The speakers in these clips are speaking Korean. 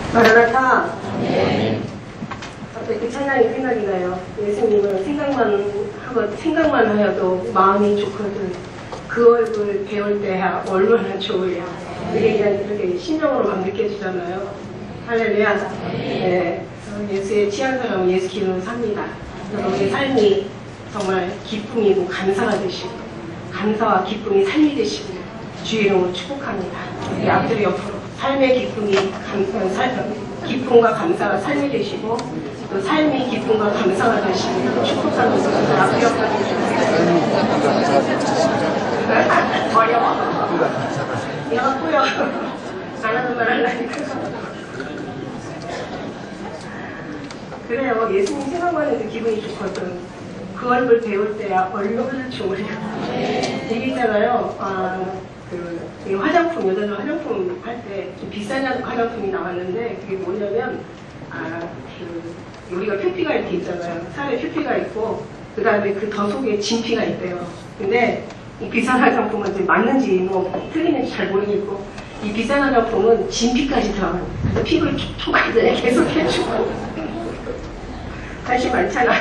마라나타. 갑자기 찬양이 생각이 나요. 예수님은 생각만 하여도 마음이 좋거든. 그 얼굴 배울 때야 얼마나 좋으랴. 이게 그냥 이렇게 심정으로 막 느껴지잖아요. 할렐루야. 네. 예수의 취한 사람은 예수 기름을 삽니다. 우리의 삶이 정말 기쁨이고 감사가 되시고, 감사와 기쁨이 삶이 되시고, 주의 이름으로 축복합니다. 우리 앞뒤로 옆으로 삶의 기쁨과 감사가 삶이 되시고, 또 삶이 기쁨과 감사가 되시고 축복하는 것을 앞뒤로 옆으로 어려워. 이거 꾸요. 안 하는 말 하려니까. 그래요. 예수님 생각만 해도 기분이 좋거든. 그 얼굴 배울 때야 얼마나 좋으려. 얘기잖아요. 그 화장품, 여자들 화장품 할 때 좀 비싼 화장품이 나왔는데 그게 뭐냐면 우리가 표피가 이렇게 있잖아요. 살에 표피가 있고 그 다음에 그 더 속에 진피가 있대요. 근데 이 비싼 화장품은 이제 맞는지 뭐 틀리는지 잘 모르겠고 이 비싼 화장품은 진피까지 들어가요. 그래서 피부를 촉촉 계속 해주고 관심 많잖아.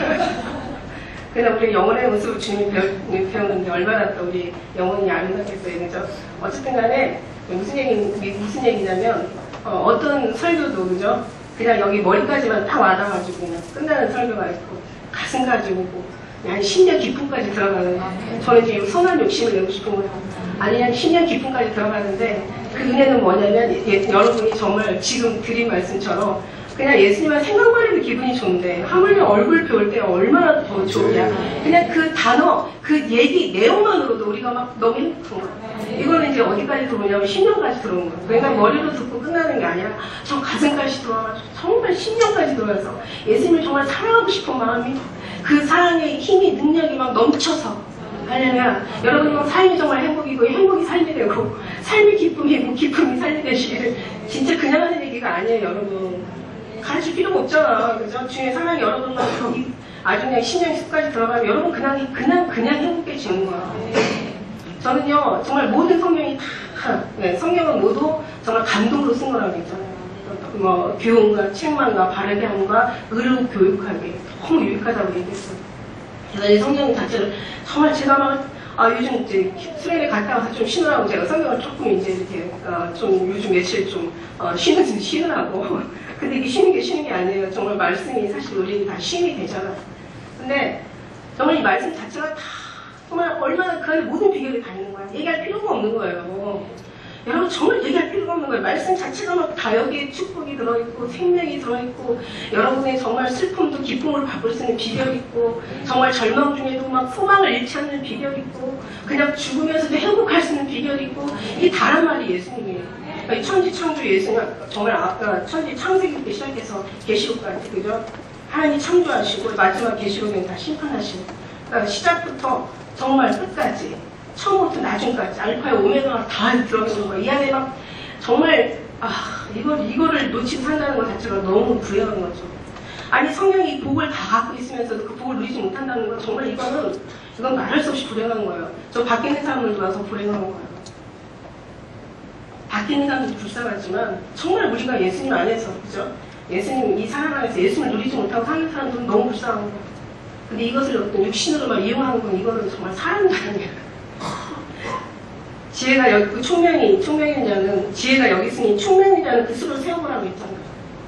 그냥 우리 영혼의 모습을 주님이 배우는데 얼마나 또 우리 영혼이 아름답겠어요. 그죠? 어쨌든 간에 무슨 얘기냐면 어떤 설교도 그죠? 그냥 여기 머리까지만 딱 와닿아가지고 그냥 끝나는 설교가 있고 가슴까지 오고 그냥 10년 기쁨까지 들어가는 거. 저는 이제 선한 욕심을 내고 싶은 거예요. 아니 그냥 10년 기쁨까지 들어가는데 그 은혜는 뭐냐면 여러분이 정말 지금 드린 말씀처럼 그냥 예수님만 생각만 해도 기분이 좋은데 하물며 얼굴 배울 때 얼마나 더 좋냐. 그냥 그 단어, 그 얘기 내용만으로도 우리가 막 너무 행복한 거야. 이거는 이제 어디까지 들어오냐면 10년까지 들어온 거야. 그러니까 머리로 듣고 끝나는 게 아니라 저 가슴까지 들어와가지고 정말 10년까지 들어와서 예수님을 정말 사랑하고 싶은 마음이 그 사랑의 힘이 능력이 막 넘쳐서 하려면 여러분 막 삶이 정말 행복이고 행복이 삶이 되고 삶이 기쁨이고 기쁨이 삶이 되시기를 진짜 그냥 하는 얘기가 아니에요. 여러분 가르칠 필요가 없잖아. 그죠? 주의 사랑이 여러분만 아주 그냥 10년 10까지 들어가면 여러분 그냥 행복해지는 거야. 저는요 정말 모든 성경이 다 성경은 모두 정말 감동으로 쓴 거라고 했잖아요. 뭐 교훈과 책망과 바르게 함과 의로 교육하게 너무 유익하다고 얘기했어요. 그래서 이 성경 자체를 정말 제가 막 요즘 이제 수련회 갔다 와서 좀 쉬느라고 제가 성경을 조금 이제 이렇게 좀 요즘 며칠 좀 쉬느라고. 근데 이게 쉬는 게 아니에요. 정말 말씀이 사실 우리는 다 쉼이 되잖아. 근데 정말 이 말씀 자체가 다 정말 얼마나 그 안에 모든 비결이 다 있는 거야. 얘기할 필요가 없는 거예요. 여러분 정말 얘기할 필요가 없는 거예요. 말씀 자체가 막 다 여기에 축복이 들어있고 생명이 들어있고 여러분의 정말 슬픔도 기쁨으로 바꿀 수 있는 비결이 있고 정말 절망 중에도 막 소망을 잃지 않는 비결이 있고 그냥 죽으면서도 행복할 수 있는 비결이 있고 이게 다란 말이 예수님이에요. 이 천지창조 예수님 정말 아까 천지 창세기부터 시작해서 계시록까지 그죠? 하나님 창조하시고 마지막 계시록에는 다 심판하시고 그러니까 시작부터 정말 끝까지 처음부터 나중까지 알파의 오메가가 다 들어있는 거예요. 이 안에 막 정말 이거를 놓치고 산다는 것 자체가 너무 불행한 거죠. 아니 성경이 복을 다 갖고 있으면서도 그 복을 누리지 못한다는 건 정말 이건 말할 수 없이 불행한 거예요. 저 밖에 있는 사람들도 와서 불행한 거예요. 밖에 있는 사람들도 불쌍하지만 정말 우리가 예수님 안에서 그죠? 예수님 이 사람 안에서 예수님을 누리지 못하고 사는 사람들은 너무 불쌍한 거예요. 근데 이것을 어떤 육신으로만 이용하는 건 이거는 정말 사람도 아니에요. 지혜가 여기 그 총명인 자는 지혜가 여기 있으니 총명인 자는 그 수를 세워보라고 했잖아요.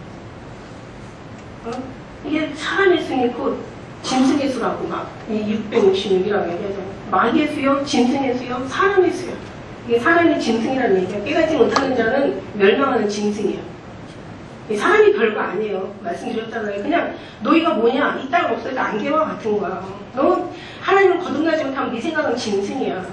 이게 사람의 수니 곧 짐승의 수라고 막 이 666이라고 얘기하잖아요. 마귀의 수요, 짐승의 수요, 사람의 수요. 이게 사람이 짐승이라는 얘기야. 깨닫지 못하는 자는 멸망하는 짐승이에요. 사람이 별거 아니에요. 말씀드렸잖아요. 그냥 너희가 뭐냐? 이 땅 없어도 안개와 같은 거야. 너 하나님을 거듭나지 못하면 네 생각은 짐승이야.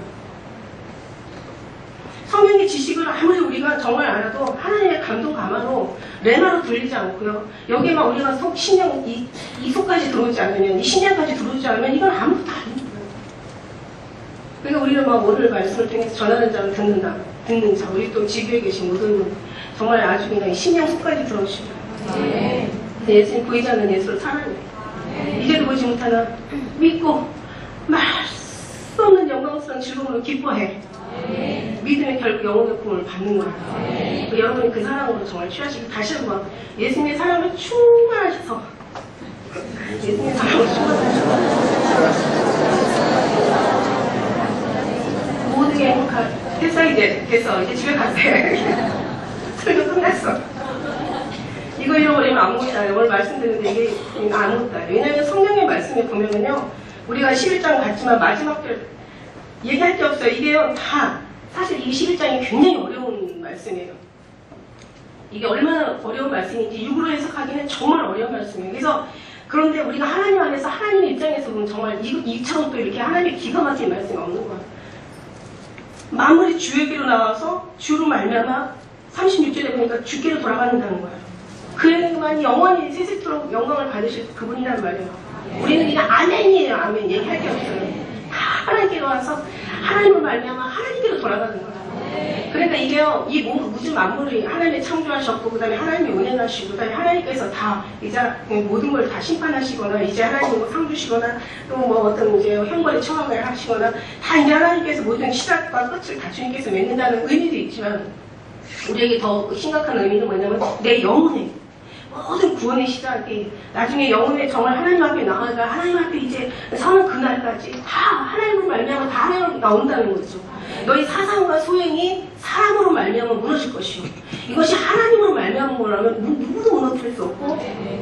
성경의 지식을 아무리 우리가 정말 알아도 하나님의 감동 감화로 레마로 들리지 않고요. 여기에 막 우리가 신령 이 속까지 들어오지 않으면 이 신령까지 들어오지 않으면 이건 아무것도 아닙니다. 그러니까 우리는 막 오늘 말씀을 통해서 전하는 자는 듣는 자 우리 또 지교에 계신 모든 분 정말 아주 그냥 신령 속까지 들어오시고 예수님 보이지 않는 예수를 사랑해. 이제도 보지 못하나 믿고 말 수 없는 영광스러운 즐거움으로 기뻐해. 믿으면 결국 영혼의 구원을 받는 거예요. 여러분이 그 사랑으로 정말 취하시고 다시 한번 예수님의 사랑을 충만하셔서 예수님의 사랑으로 충만하셔서 모든 게 행복한 됐어. 이제 됐어. 이제 집에 가세요. 설교 끝났어. 이거 잃어버리면 아무것도 아니에요. 오늘 말씀드리는데 이게 아무것도 아니에요. 왜냐하면 성경의 말씀에 보면은요, 우리가 11장 갔지만 마지막 절 얘기할 게 없어요. 이게요, 다 사실 이 11장이 굉장히 어려운 말씀이에요. 이게 얼마나 어려운 말씀인지 육으로 해석하기는 정말 어려운 말씀이에요. 그래서 그런데 우리가 하나님 안에서 하나님의 입장에서 보면 정말 이처럼 또 이렇게 하나님의 기가 막힌 말씀이 없는 거예요. 만물이 주에게로 나와서 주로 말미암아 36절에 보니까 주께로 돌아가는다는 거예요. 그에게만 영원히 세세토록 영광을 받으실 그분이란 말이에요. 우리는 그냥 아멘이에요. 아멘. 얘기할 게 없어요. 다 하나님께로 와서 하나님을 말미암아 하나님께로 돌아가는 거예요. 그러니까 이게요, 이 우주 만물이 하나님이 창조하셨고, 그 다음에 하나님이 운행하시고, 그 다음에 하나님께서 다 이제 모든 걸 다 심판하시거나, 이제 하나님이 뭐 상 주시거나, 또 뭐 어떤 이제 형벌에 처하게 하시거나, 다 이제 하나님께서 모든 시작과 끝을 다 주님께서 맺는다는 의미도 있지만, 우리에게 더 심각한 의미는 뭐냐면, 내 영혼에 모든 구원의 시작이 나중에 영혼에 정말 하나님 앞에 나아가 하나님 앞에 이제 서는 그날까지 다 하나님으로 말미암아 다 하나님으로 나온다는 거죠. 너희 사상과 소행이 사람으로 말미암아 무너질 것이요. 이것이 하나님으로 말미암은 거라면 누구도 무너뜨릴 수 없고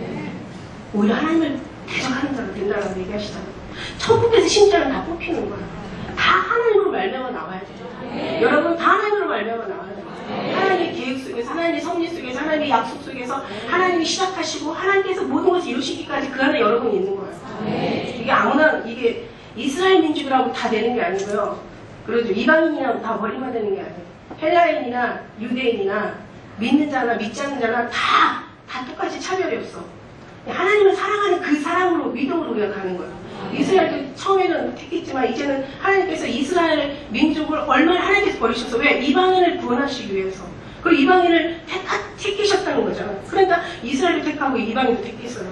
오히려 하나님을 대적하는 자가 된다고 얘기하시잖아요. 천국에서 심장은 다 뽑히는 거예요. 다 하나님으로 말미암아 나와야 돼요. 여러분 다 하나님으로 말미암아 나와야 돼요. 하나님의 계획 속에서, 하나님의 섭리 속에서, 하나님의 약속 속에서 하나님이 시작하시고 하나님께서 모든 것을 이루시기까지 그 안에 여러분이 있는 거예요. 이게 아무나 이게 이스라엘 민족이라고 다 되는 게 아니고요. 그래도 이방인이라고 다 버림받는 게 아니에요. 헬라인이나 유대인이나 믿는 자나 믿지 않는 자나 다 똑같이 차별이 없어. 하나님을 사랑하는 그 사랑으로 믿음으로 우리가 가는 거예요. 이스라엘도 처음에는 택했지만 이제는 하나님께서 이스라엘 민족을 얼마나 하나님께서 버리셔서 왜? 이방인을 구원하시기 위해서. 그리고 이방인을 택하셨다는 거잖아요. 그러니까 이스라엘도 택하고 이방인도 택했어요.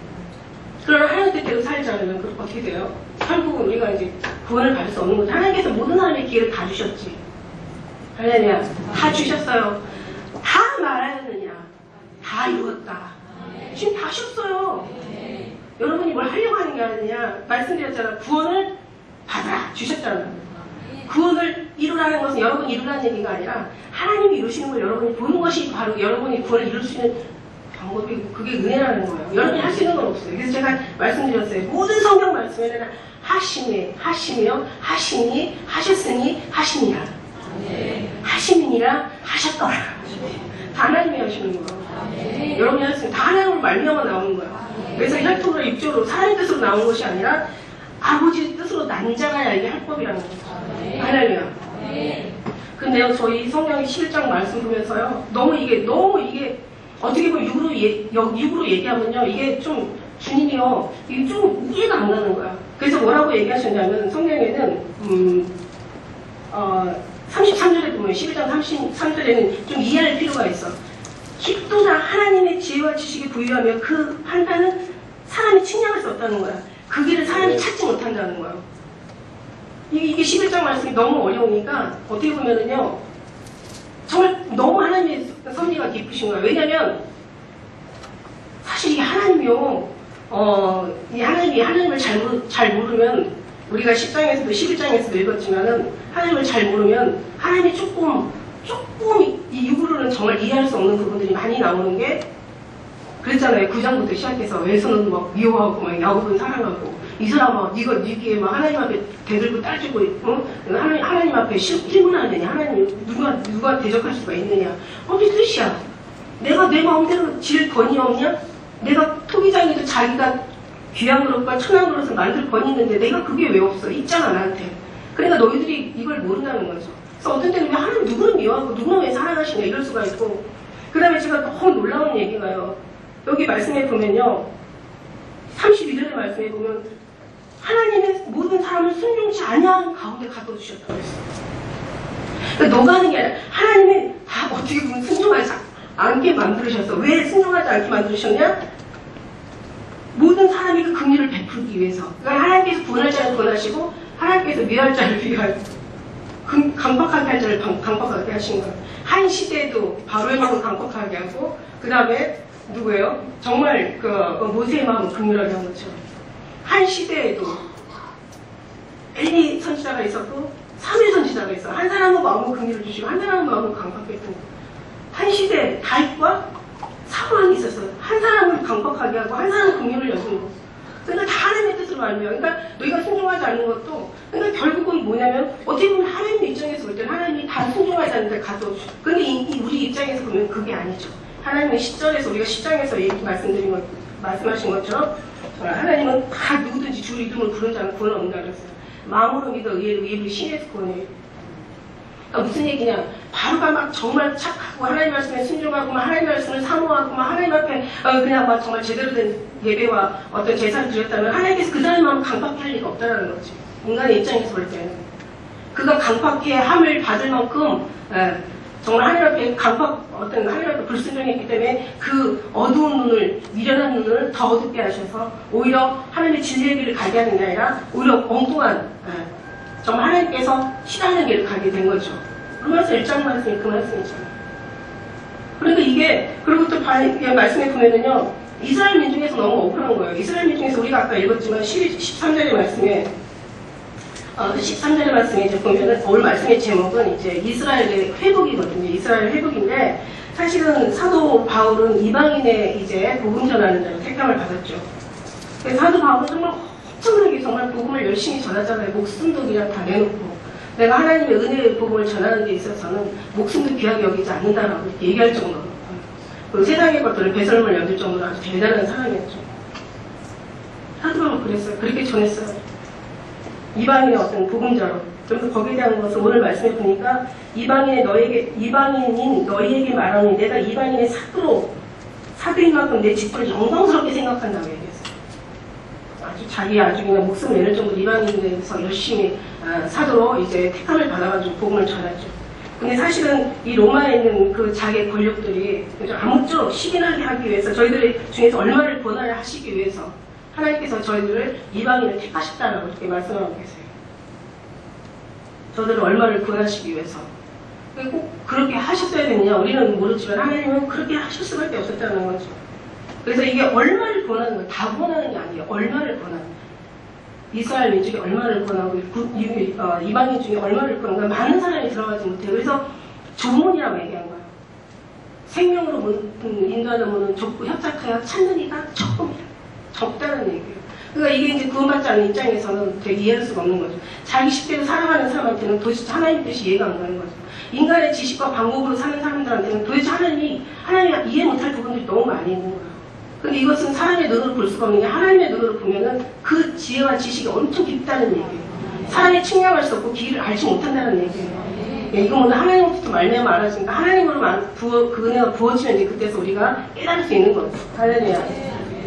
그러나 하나님 뜻대로 살지 않으면 그럼 어떻게 돼요? 결국은 우리가 이제 구원을 받을 수 없는 거죠. 하나님께서 모든 사람의 기회를 다 주셨지. 할렐루야. 다 주셨어요. 다 말하느냐. 다 이루었다. 지금 다 하셨어요. 여러분이 뭘 하려고 하는 게 아니냐. 말씀드렸잖아. 구원을 받아라. 주셨잖아요. 구원을 이루라는 것은 여러분이 이루라는 얘기가 아니라 하나님이 이루시는 걸 여러분이 보는 것이 바로 여러분이 구원을 이룰 수 있는 방법이고 그게 은혜라는 거예요. 여러분이 할 수 있는 건 없어요. 그래서 제가 말씀드렸어요. 모든 성경 말씀에는 하심이요. 하시니, 하셨으니, 하십니다. 하심이니라 하셨더라. 다 하나님이 하시는 거예요. 여러분이 할 수 있는 다 하나님으로 말미암아 나오는 거예요. 그래서 혈통으로 입조로 사람의 뜻으로 나온 것이 아니라 아버지의 뜻으로 난 자가 이게 할 법이라는 거죠. 할렐루야. 근데요, 저희 성경의 11장 말씀 보면서요, 너무 이게 어떻게 보면 육으로 얘기하면요, 이게 좀 주님이요, 이게 좀 이해가 안 가는 거야. 그래서 뭐라고 얘기하셨냐면 성경에는 33절에 보면 11장 33절에는 좀 이해할 필요가 있어. 깊도다 하나님의 지혜와 지식이 부유하며 그 판단은 사람이 측량할 수 없다는 거야. 그 길을 사람이 찾지 못한다는 거야. 이게 11장 말씀이 너무 어려우니까 어떻게 보면은요, 정말 너무 하나님의 섭리가 깊으신 거야. 왜냐면 사실 이게 하나님이요, 이 하나님을 잘 모르면, 우리가 10장에서도 11장에서도 읽었지만은 하나님을 잘 모르면 하나님이 조금 이 육으로는 정말 이해할 수 없는 부분들이 많이 나오는 게, 그랬잖아요. 9장부터 시작해서 왼손은 막 미워하고 막 야곱은 사랑하고, 이 사람아 니게 막 하나님 앞에 대들고 따지고, 하나님 앞에 질문하느냐. 하나님 누가 대적할 수가 있느냐. 어디 뜻이야. 내가 내 마음대로 질 권위 없냐? 내가 토기장이도 자기가 귀한 그릇과 천한 그릇을 만들 권위 있는데 내가 그게 왜 없어? 있잖아 나한테. 그러니까 너희들이 이걸 모른다는 거죠. 그래서 어떤 때는 왜 하나님 누구는 미워하고 누구는 왜 사랑하시냐 이럴 수가 있고, 그 다음에 제가 너무 놀라운 얘기가요. 여기 말씀에 보면요, 32절의 말씀에 보면 하나님의 모든 사람을 순종치 아니하는 가운데 가둬두셨다고 했어요. 그러니까 너가 하는 게 아니라 하나님이 다 어떻게 보면 순종하지 않게 만들으셨어. 왜 순종하지 않게 만들으셨냐? 모든 사람이 그 긍휼을 베풀기 위해서. 그러니까 하나님께서 구원할 자를 구원하시고 하나님께서 미워할 자를 미워하고, 강박하게 할 자를 강박하게 하신 거예요. 한 시대에도 바로의 마음을 강박하게 하고, 그 다음에 누구예요? 정말 모세의 마음을 긍휼하게 한 거죠. 한 시대에도 엘리 선지자가 있었고 사무엘 선지자가 있어. 한 사람은 마음을 긍휼을 주시고 한 사람은 마음을 강박했던 거예요. 한 시대에 다윗과 사무엘이 있었어요. 한 사람을 강박하게 하고 한 사람은 긍휼을 여기는 거. 그러니까 다 하나님의 뜻으로 말해요. 그러니까 너희가 순종하지 않는 것도, 그러니까 결국은 뭐냐면 어떻게 보면 하나님의 입장에서 볼 때는 하나님이 다 순종하지 않는데 가둬. 근데 우리 입장에서 보면 그게 아니죠. 하나님의 10절에서 우리가 10장에서 말씀하신 것처럼 하나님은 다 누구든지 주 이름을 부른 자는 구원 얻는다 그랬어요. 마음으로 믿어 의를 신에서 구원해요. 그러니까 무슨 얘기냐? 바로가 막 정말 착하고 하나님 말씀에 순종하고 막 하나님 말씀을 사모하고 막 하나님 앞에 그냥 막 정말 제대로 된 예배와 어떤 제사를 드렸다면 하나님께서 그 사람의 마음을 강박해 할 리가 없다라는 거지. 인간의 입장에서 볼 때는 그가 강박해 함을 받을 만큼 정말 하나님 앞에 하나님 앞에 불순종했기 때문에 그 어두운 눈을, 미련한 눈을 더 어둡게 하셔서 오히려 하나님의 진리의 길을 가게 하는 게 아니라 오히려 엉뚱한 정말 하나님께서 싫어하는 길을 가게 된 거죠. 로마서 1장 말씀이 그 말씀이잖아요. 그러니까 이게, 그리고 또 말씀에 보면은요, 이스라엘 민중에서 너무 억울한 거예요. 이스라엘 민중에서 우리가 아까 읽었지만 13절의 말씀에 13절의 말씀에 이제 보면은 오늘 말씀의 제목은 이제 이스라엘의 회복이거든요. 이스라엘 회복인데 사실은 사도 바울은 이방인의 이제 복음 전하는 자로 택함을 받았죠. 사도 바울은 정말 엄청나게 정말 복음을 열심히 전하잖아요. 목숨도 그냥 다 내놓고 내가 하나님의 은혜의 복음을 전하는 데 있어서는 목숨도 귀하게 여기지 않는다라고 이렇게 얘기할 정도로, 그리고 세상의 것들을 배설물 여길 정도로 아주 대단한 사람이었죠. 사도 바울은 그랬어요. 그렇게 전했어요. 이방인의 어떤 복음자로. 그래서 거기에 대한 것을 오늘 말씀해 보니까 이방인인 너희에게 말하니 내가 이방인의 사도인 만큼 내 직분을 영광스럽게 생각한다고 얘기했어요. 아주 그냥 목숨을 내는 정도로 이방인에서 열심히 사도로 이제 택함을 받아가지고 복음을 전하죠. 근데 사실은 이 로마에 있는 그 자기의 권력들이 아무쪼록 시기나게 하기 위해서 저희들 중에서 얼마를 권하려 하시기 위해서 하나님께서 저희들을 이방인을 택하셨다라고 이렇게 말씀하고 계세요. 저들을 얼마를 구원하시기 위해서. 꼭 그렇게 하셨어야 됐냐? 우리는 모르지만 하나님은 그렇게 하실 수밖에 없었다는 거죠. 그래서 이게 얼마를 구원하는 거예요. 다 구원하는 게 아니에요. 얼마를 구원하는 거예요. 이스라엘 민족이 얼마를 구원하고 이방인 중에 얼마를 구원하는 거예요. 많은 사람이 들어가지 못해요. 그래서 조문이라고 얘기한 거예요. 생명으로 인도하는 문은 좁고 협착하여 찾는 이가 적다는 얘기예요. 그러니까 이게 이제 구원받지 않는 입장에서는 되게 이해할 수가 없는 거죠. 자기 식대로 살아가는 사람한테는 도대체 하나님 뜻이 이해가 안 가는 거죠. 인간의 지식과 방법으로 사는 사람들한테는 도대체 하나님이 이해 못할 부분들이 너무 많이 있는 거예요. 근데 이것은 사람의 눈으로 볼 수가 없는 게 하나님의 눈으로 보면은 그 지혜와 지식이 엄청 깊다는 얘기예요. 사람이 측량할 수 없고 길을 알지 못한다는 얘기예요. 이건 오늘 하나님부터 말미암아 알아지니까 하나님으로 그 은혜가 부어지면 이제 그때서 우리가 깨달을 수 있는 거죠. 할렐루야.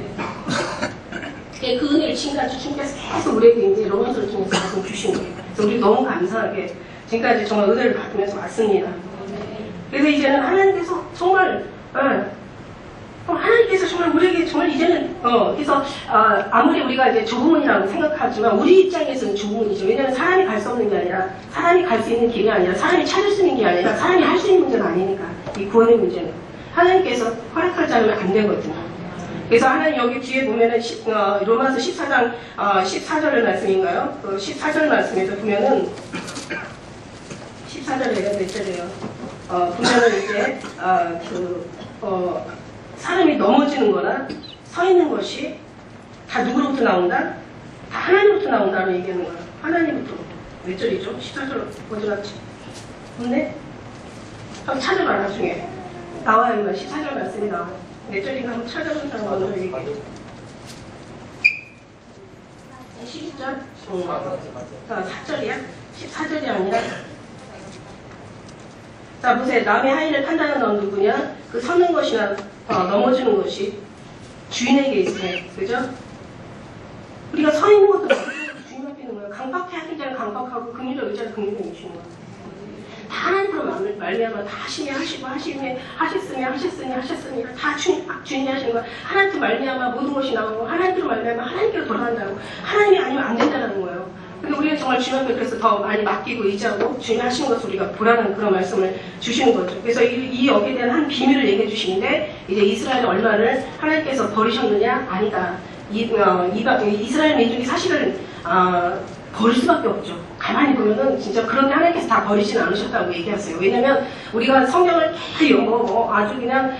그 은혜를 지금까지 주님께서 계속 우리에게 이제 로마서를 통해서 가끔 주신 거예요. 그래서 우리 너무 감사하게 지금까지 정말 은혜를 받으면서 왔습니다. 그래서 이제는 하나님께서 정말 하나님께서 정말 우리에게 정말 이제는 그래서 아무리 우리가 이제 좁은문이라고 생각하지만 우리 입장에서는 좁은문이죠. 왜냐하면 사람이 갈 수 없는 게 아니라 사람이 갈 수 있는 길이 아니라 사람이 찾을 수 있는 게 아니라 사람이 할 수 있는 문제가 아니니까 이 구원의 문제는 하나님께서 허락하지 않으면 안 되거든요. 그래서 하나님 여기 뒤에 보면은 로마서 14장 14절의 말씀인가요? 그 14절 말씀에서 보면은 14절에 몇 절이에요? 보면은 이제 사람이 넘어지는 거나 서 있는 것이 다 누구로부터 나온다? 다 하나님으로부터 나온다고 얘기하는 거야. 하나님부터. 몇 절이죠? 14절 어디 갔지? 없네? 한번 찾아봐 나중에. 나와요. 이거 14절 말씀이 나와요. 몇 절인가 한번 찾아보는 사람 먼저 얘기해. 12절? 4절이야? 14절이 아니라. 자, 보세요. 남의 하인을 판단하는 넌 누구냐? 그 서는 것이나 넘어지는 것이 주인에게 있어요. 그죠? 우리가 서 있는 것도 주인 앞에 있는 거예요. 강박해 하기 전에 강박하고 긍휼의 의자를 긍휼히 주시는 거예요. 다 하나님으로 말미암아 다 하셨으니 다 주인이 하시는 거예요. 하나님으로 말미암아 모든 것이 나오고 하나님으로 말미암아 하나님께로 돌아간다고. 하나님이 아니면 안 된다는 거예요. 근데 우리는 정말 주님 앞에 그래서 더 많이 맡기고 의지하고 주님이 하시는 것을 우리가 보라는 그런 말씀을 주시는 거죠. 그래서 이 여기에 대한 한 비밀을 얘기해 주시는데, 이제 이스라엘 얼마를 하나님께서 버리셨느냐? 아니다. 이스라엘 민족이 사실은 버릴 수밖에 없죠. 가만히 보면은 진짜 그런데 하나님께서 다 버리지는 않으셨다고 얘기하세요. 왜냐면 우리가 성경을 계속 아주 그냥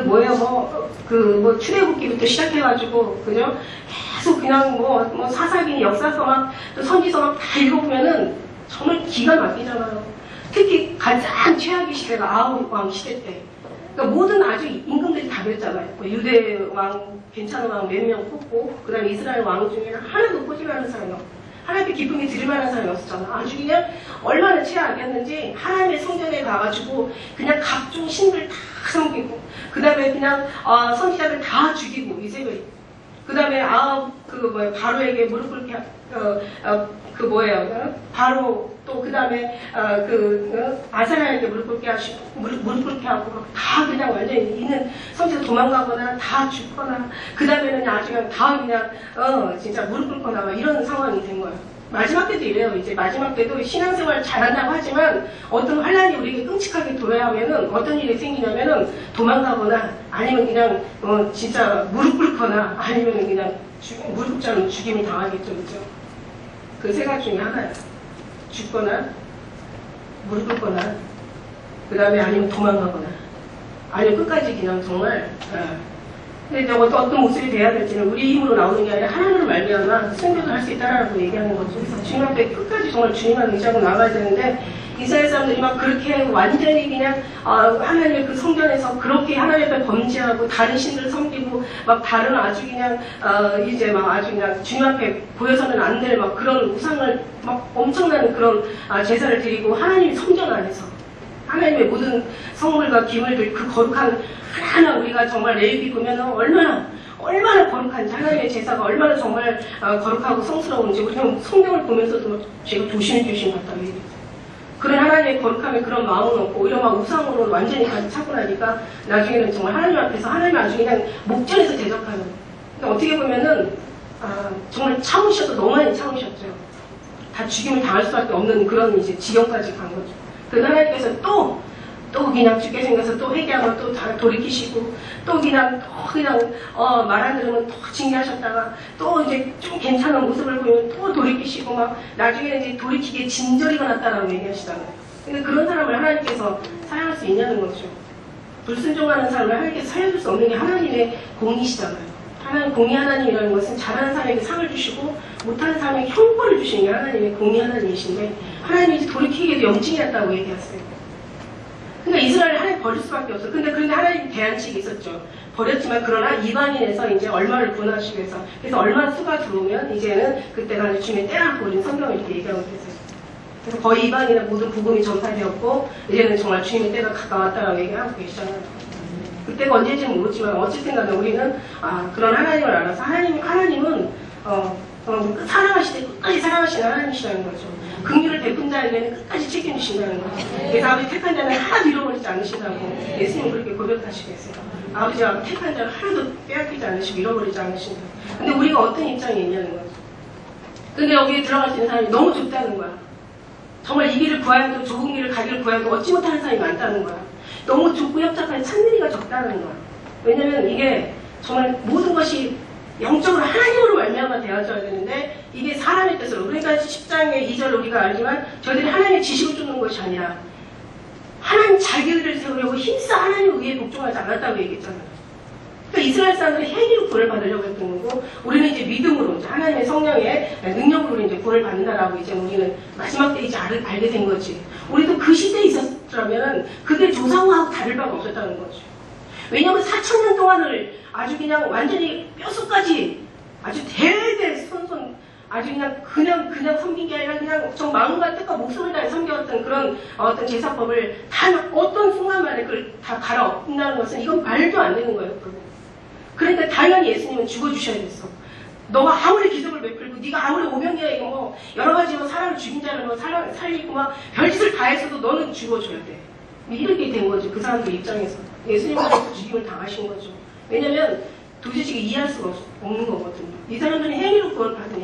출애굽기부터 시작해가지고 그죠? 계속 그냥 사사기 역사서 막 또 선지서 막 다 읽어보면은 정말 기가 막히잖아요. 특히 가장 최악의 시대가 아합 왕 시대 때. 그러니까 모든 아주 임금들이 다 그랬잖아요. 유대 왕 괜찮은 왕 몇 명 뽑고, 그 다음에 이스라엘 왕 중에는 하나도 꼬집어하는 사람이 없고, 하나님께 기쁨이 드릴 만한 사람이 없었잖아. 아주 그냥 얼마나 최악이었는지 하나님의 성전에 가가지고 그냥 각종 신들 다 섬기고, 그 다음에 그냥 선지자들 다 죽이고, 이세벨. 그 다음에 바로에게 무릎 꿇게 바로 또 그 다음에 아사랴에게 무릎 꿇게 하고 다 그냥 완전히 있는 선지자 도망가거나 다 죽거나, 그 다음에는 아주 그냥 다 그냥 진짜 무릎 꿇거나 막 이런 상황이 된 거예요. 마지막 때도 이래요. 이제 마지막 때도 신앙생활 잘한다고 하지만 어떤 환란이 우리에게 끔찍하게 도래하면은 어떤 일이 생기냐면은 도망가거나 아니면 그냥 진짜 무릎 꿇거나 아니면 그냥 무릎 꿇지 않으면 죽임을 당하겠죠. 그죠? 그 세 가지 중에 하나예요. 죽거나 무릎 꿇거나 그 다음에 아니면 도망가거나 아니면 끝까지 그냥 정말 근데 이제 어떤 모습이 돼야 될지는 우리 힘으로 나오는 게 아니라 하나님으로 말미암아 순교도 할 수 있다라고 얘기하는 거죠. 그래서 주님 앞에 끝까지 정말 주님만 의지하고 나가야 되는데, 이스라엘 사람들이 막 그렇게 완전히 그냥 하나님의 그 성전에서 그렇게 하나님 앞에 범죄하고 다른 신들 섬기고 막 다른 아주 그냥 이제 막 아주 그냥 주님 앞에 보여서는 안 될 막 그런 우상을 막 엄청난 그런 제사를 드리고, 하나님의 성전 안에서 하나님의 모든 성물과 기물들 그 거룩한 하나하나 우리가 정말 레위기 보면 얼마나 거룩한지, 하나님의 제사가 얼마나 정말 거룩하고 성스러운지 우리는 성경을 보면서도 제가 조심조심 갔다고 얘기했어요. 그런 하나님의 거룩함에 그런 마음은 없고 오히려 막 우상으로 완전히 가득 차고 나니까 나중에는 정말 하나님 앞에서 하나님 아주 그냥 목전에서 대적하는. 그러니까 어떻게 보면은 정말 참으셔도 너무 많이 참으셨죠. 다 죽임을 당할 수밖에 없는 그런 이제 지경까지 간 거죠. 그 하나님께서 또 그냥 죽게 생겨서 또 회개하면 또 다 돌이키시고, 또 그냥 말 안 들으면 또 징계하셨다가 또 이제 좀 괜찮은 모습을 보이면 또 돌이키시고, 막 나중에는 이제 돌이키기에 진절이가 났다라고 얘기하시잖아요. 근데 그런 사람을 하나님께서 사용할 수 있냐는 거죠. 불순종하는 사람을 하나님께서 살려줄 수 없는 게 하나님의 공이시잖아요. 하나님 공의 하나님이라는 것은 잘하는 사람에게 상을 주시고 못하는 사람에게 형벌을 주시는 게 하나님의 공의 하나님이신데, 하나님이 이제 돌이키기에도 영증이 났다고 얘기했어요. 그러니까 이스라엘을 하나님 버릴 수밖에 없어요. 그런데 하나님 대안책이 있었죠. 버렸지만 그러나 이방인에서 이제 얼마를 구원하시기 위해서, 그래서 얼마 수가 들어오면 이제는 그때가 이제 주님의 때라고 우리는 성경을 이렇게 얘기하고 계세요. 그래서 거의 이방인의 모든 복음이 전파되었고 이제는 정말 주님의 때가 가까웠다라고 얘기하고 계시잖아요. 그때가 언제인지는 모르지만 어쨌든 간에 우리는 그런 하나님을 알아서 하나님은 사랑하시되 끝까지 사랑하시는 하나님이시라는 거죠. 긍휼을 베푼 자에게는 끝까지 책임지신다는 거죠. 그래서 아버지 택한 자는 하나도 잃어버리지 않으시다고 예수님은 그렇게 고백하시고 계세요. 아버지가 택한 자를 하나도 빼앗기지 않으시고 잃어버리지 않으신다. 근데 우리가 어떤 입장에 있냐는 거죠. 근데 여기에 들어갈 수 있는 사람이 너무 좁다는 거야. 정말 이 길을 구하여도 좁은 길을 가기를 구하여도 얻지 못하는 사람이 많다는 거야. 너무 좁고 협착한 찬미리가 적다는 거야. 왜냐면 이게 정말 모든 것이 영적으로 하나님으로 말미암아 되어져야 되는데 이게 사람의 뜻으로, 그러니까 10장의 2절을 우리가 알지만 저희들이 하나님의 지식을 쫓는 것이 아니라 하나님 자기를 세우려고 힘써 하나님의 의에 복종하지 않았다고 얘기했잖아요. 그러니까 이스라엘 사람들은 행위로 구원을 받으려고 했던 거고, 우리는 이제 믿음으로 이제 하나님의 성령의 능력으로 이제 구원을 받는다라고 이제 우리는 마지막 때 이제 알게 된 거지. 우리도 그 시대에 있었다면 그게 조상하고 다를 바가 없었다는 거죠. 왜냐하면 4,000년 동안을 아주 그냥 완전히 뼛속까지 아주 대대손손 아주 그냥 섬긴 게 아니라 그냥 정 마음과 뜻과 목숨을 다해 섬겨왔던 그런 어떤 제사법을 단 어떤 순간만에 그걸 다 갈아엎는다는 것은 이건 말도 안 되는 거예요. 그러니까 당연히 예수님은 죽어주셔야 됐어. 너가 아무리 기적을 베풀고 네가 아무리 오병이어 뭐 여러 가지 사람을 죽인 자를 살리고 막 별짓을 다 했어도 너는 죽어줘야 돼. 이렇게 된 거죠. 그 사람들 입장에서. 예수님께서 죽임을 당하신 거죠. 왜냐면 도저히 이해할 수가 없는 거거든요. 이 사람들은 행위로 구원을 받으니까.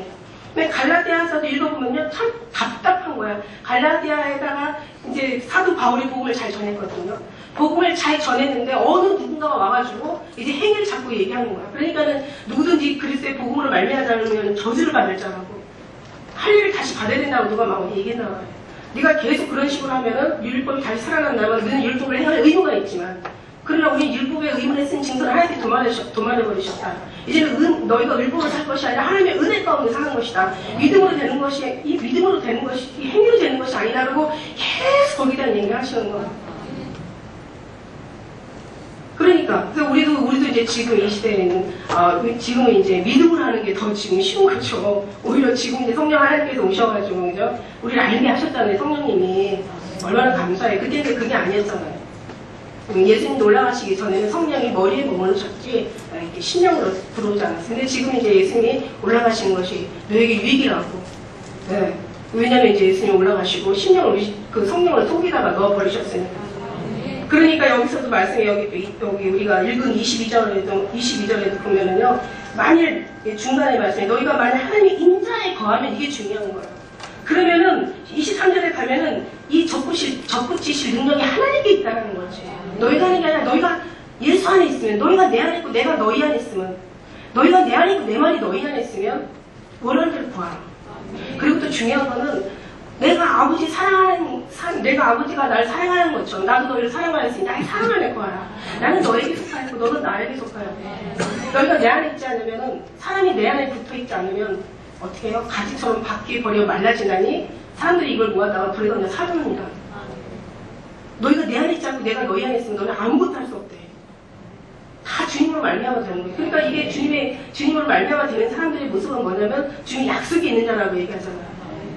근데 갈라디아서도 읽어보면요, 참 답답한 거야. 갈라디아에다가 이제 사도 바울이 복음을 잘 전했거든요. 복음을 잘 전했는데 어느 누군가가 와가지고 이제 행위를 자꾸 얘기하는 거야. 그러니까는 누구든지 그리스도의 복음으로 말미하지 않으면 저주를 받을 자라고, 할 일을 다시 받아야 된다고 누가 막 얘기해 나와요. 네가 계속 그런 식으로 하면은 율법이 다시 살아난다면 너는 율법을 해야 할 의무가 있지만, 그러나 우리 율법의 의무를 쓴 증거를 하나님께 도말해버리셨다. 이제는 너희가 율법으로 살 것이 아니라 하나님의 은혜 가운데 사는 것이다. 믿음으로 되는 것이, 이 믿음으로 되는 것이, 이 행위로 되는 것이 아니다라고 계속 거기에 대한 얘기를 하시는 거야. 그러니까, 그래서 우리도 이제 지금 이 시대에는, 지금은 이제 믿음으로 하는 게 더 지금 쉬운 거죠. 오히려 지금 이제 성령 하나님께서 오셔가지고, 그죠? 우리를 알게 하셨잖아요, 성령님이. 얼마나 감사해. 그때는 그게 아니었잖아요. 예수님 올라가시기 전에는 성령이 머리에 머무르셨지, 이렇게 심령으로 들어오지 않았어요. 근데 지금 이제 예수님이 올라가신 것이 너에게 유익이라고. 네. 왜냐면 이제 예수님이 올라가시고 심령을, 그 성령을 속에다가 넣어버리셨으니까. 그러니까 여기서도 말씀이 여기 우리가 읽은 22절에도 보면은요, 만일 중간에 말씀에 너희가 만일 하나님의 인자에 거하면 이게 중요한 거예요. 그러면은 23절에 가면은 이 접붙이실 능력이 하나님께 있다는 거지. 너희가 하는 게 아니라 너희가 예수 안에 있으면, 너희가 내 안에 있고 내가 너희 안에 있으면, 너희가 내 안에 있고 내 말이 너희 안에 있으면 원하는 대로 구하라. 그리고 또 중요한 거는 내가 아버지가 나를 사랑하는 것처럼 나도 너희를 사랑하였으니 나의 사랑 안에 구하라. 나는 너에게 속하였고 너는 나에게 속하여. 너희가 내 안에 있지 않으면, 사람이 내 안에 붙어있지 않으면 어떻게 해요? 가지처럼 바퀴에 버려 말라지나니 사람들이 이걸 모아다가 불에 던져 사르느니라. 너희가 내 안에 있지 않고 내가 너희 안에 있으면 너는 아무것도 할 수 없대. 다 주님으로 말미암아 되는 거예요. 그러니까 이게 주님으로 말미암아 되는 사람들의 모습은 뭐냐면 주님 약속이 있는 자라고 얘기하잖아요.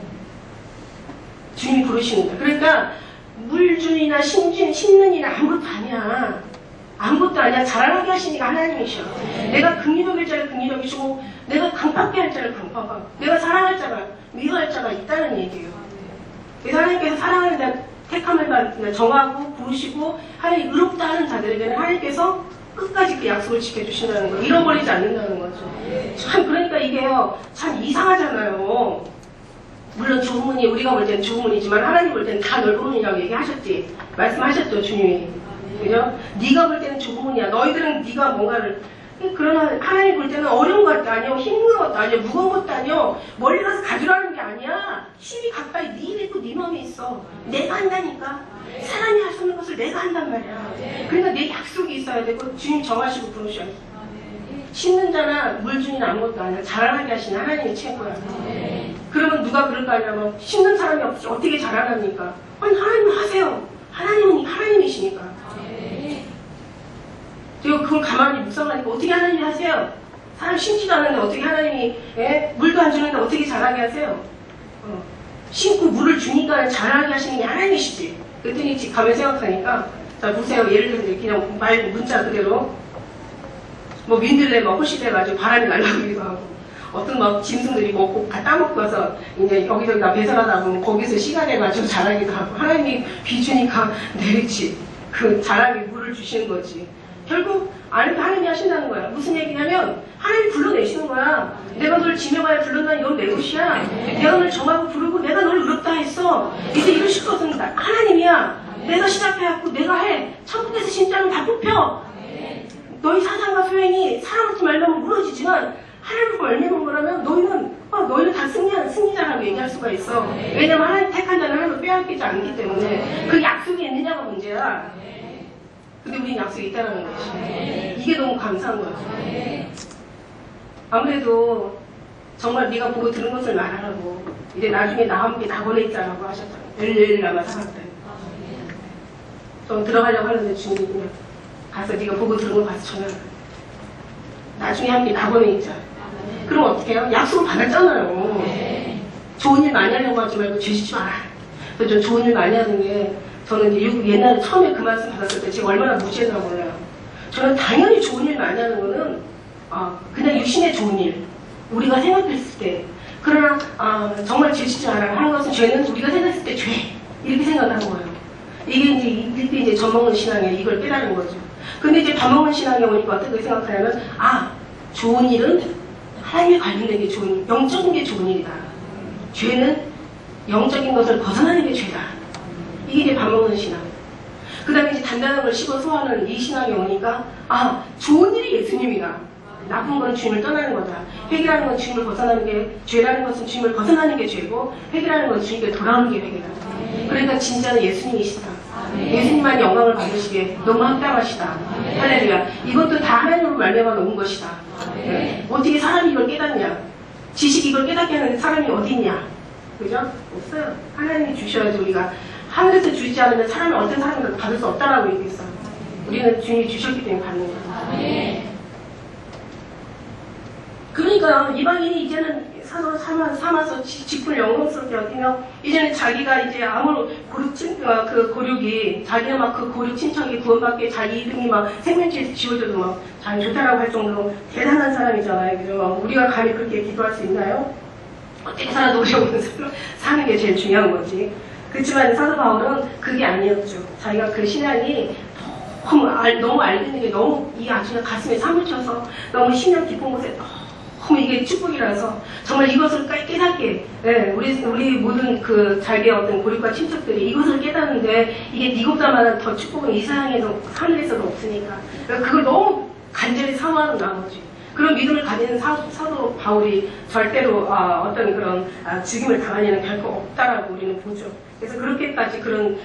주님이 부르시는 자. 그러니까 물준이나 심는 일은 아무것도 아니야. 아무것도 아니야. 자라나게 하시니까 하나님이셔. 내가 긍휼적일 자를 긍휼적이시고 내가 강팍게 할 자를 강팍하고 내가 사랑할 자가 위로할 자가 있다는 얘기예요. 그래서 하나님께서 사랑하는 자 택함을 정하고 부르시고 하나님 의롭다 하는 자들에게는 하나님께서 끝까지 그 약속을 지켜주신다는 거, 잃어버리지 않는다는 거죠. 참 그러니까 이게요 참 이상하잖아요. 물론 주문이 우리가 볼 때는 주문이지만 하나님 볼 때는 다 넓은 문이라고 얘기하셨지. 말씀하셨죠 주님이. 그죠? 네가 볼 때는 좁은 문이야. 너희들은 네가 뭔가를, 그러나 하나님 볼 때는 어려운 것도 아니요, 힘든 것도 아니요, 무거운 것도 아니요, 멀리 가서 가져라는 게 아니야. 힘이 가까이 네 입에 있고 네 마음에 있어. 내가 한다니까. 사람이 할 수 없는 것을 내가 한단 말이야. 그러니까 내 약속이 있어야 되고 주님 정하시고 부르셔야 돼. 심는 자나 물주니나 아무것도 아니야. 자라나게 하시는 하나님이 최고야. 그러면 누가 그럴 거 아니냐면 심는 사람이 없이 어떻게 자라납니까? 아니 하나님 하세요. 하나님은 하나님이시니까. 그리고 그걸 가만히 묵상하니까 어떻게 하나님이 하세요? 사람 심지도 않는데 어떻게 하나님이 물도 안 주는데 어떻게 자라게 하세요? 심고 물을 주니까 자라게 하시는 게 하나님이시지. 그랬더니 집 가면 생각하니까 자 보세요. 예를 들면 그냥 문자 그대로 뭐 민들레 막 호시돼가지고 바람이 날라오기도 하고 어떤 막 짐승들이 먹고 다 따먹고 와서 이제 여기저기 다 배설하다 보면 거기서 시간해가지고 자라기도 하고 하나님이 비 주니까 내리지 그 자라게 물을 주시는 거지. 결국 하나님이 하신다는 거야. 무슨 얘기냐면 하나님이 불러내시는 거야. 내가 널 지명하여 불렀나니 넌 내 것이야. 내가 널 정하고 부르고 내가 널 의롭다 했어. 이제 이러실 것은 하나님이야. 내가 시작해갖고 내가 해. 천국에서 진짜는 다 뽑혀. 너희 사상과 소행이 사람한테 말하면 무너지지만 하나님을 말미암은 거라면 너희는 다 승리자라고 얘기할 수가 있어. 왜냐면 하나님 택한 자는 하나님을 빼앗기지 않기 때문에 그 약속이 있느냐가 문제야. 근데 우리는 약속이 있다는 것이. 이게 너무 감사한 거죠. 아무래도 정말 네가 보고 들은 것을 말하라고. 이제 나중에 나와 함께 다 보내있자라고 하셨잖아요. 열일 남아 살았대. 좀 들어가려고 하는데 주님이 그냥 가서 네가 보고 들은 거 가서 전화해. 나중에 함께 다 보내있자. 그럼 어떻게 해요? 약속을 받았잖아요. 좋은 일 많이 하려고 하지 말고 죄짓지 마라. 그래서 좀 좋은 일 많이 하는 게 저는 이제 옛날에 처음에 그 말씀 받았을 때 제가 얼마나 무지했나 몰라요. 저는 당연히 좋은 일 많이 하는 거는 그냥 육신의 좋은 일. 우리가 생각했을 때. 그러나 정말 죄짓지 마라 하는 것은 죄는 우리가 생각했을 때 죄. 이렇게 생각하는 거예요. 이게 이제 젖 먹는 신앙에 이걸 깨달은 거죠. 근데 이제 밥 먹는 신앙에 오니까 어떻게 생각하냐면 좋은 일은 하나님이 관련된 게 좋은, 영적인 게 좋은 일이다. 죄는 영적인 것을 벗어나는 게 죄다. 이게 이제 밥 먹는 신앙. 그 다음에 이제 단단한 걸 씹어 소화하는 이 신앙이 오니까, 아, 좋은 일이 예수님이다. 나쁜 건 주님을 떠나는 거다. 회개라는 건 주님을 벗어나는 게, 죄라는 것은 주님을 벗어나는 게 죄고, 회개라는 건 주님께 돌아오는 게 회개다. 그러니까 진짜는 예수님이시다. 예수님만 영광을 받으시기에 너무 합당하시다. 할렐루야. 이것도 다 하나님으로 말미암아 놓은 것이다. 어떻게 사람이 이걸 깨닫냐? 지식이 이걸 깨닫게 하는 사람이 어디 있냐? 그죠? 없어요. 하나님이 주셔야지. 우리가 하늘에서 주지 않으면 사람이 어떤 사람을 받을 수 없다라고 얘기했어요. 우리는 주님이 주셨기 때문에 받는 거예요. 그러니까 이방인이 이제는 사서 삼아서 직분을 영광스럽게 여기며, 이제는 자기가 이제 아무 그 고륙이, 자기가 막 그 고륙 친척이 구원받게 자기 이름이 막 생명지에서 지워져도 막 자기 좋다라고 할 정도로 대단한 사람이잖아요. 그죠? 우리가 감히 그렇게 기도할 수 있나요? 어떻게 살아도 어려운 삶을 사는 게 제일 중요한 거지. 그렇지만 사도 바울은 그게 아니었죠. 자기가 그 신앙이 너무 알겠는 게 너무 이 아주가 가슴에 사무쳐서 너무 신령 깊은 곳에 너무 이게 축복이라서 정말 이것을 깨닫게, 우리 모든 그 자기의 어떤 고립과 친척들이 이것을 깨닫는데 이게 이것보다만 더 축복은 이 세상에도 하늘에서도 없으니까 그걸 너무 간절히 사모하는 나머지 그런 믿음을 가지는 사도 바울이 절대로 어떤 그런 죽임을 당한 일은 결코 없다라고 우리는 보죠. 그래서 그렇게까지 그런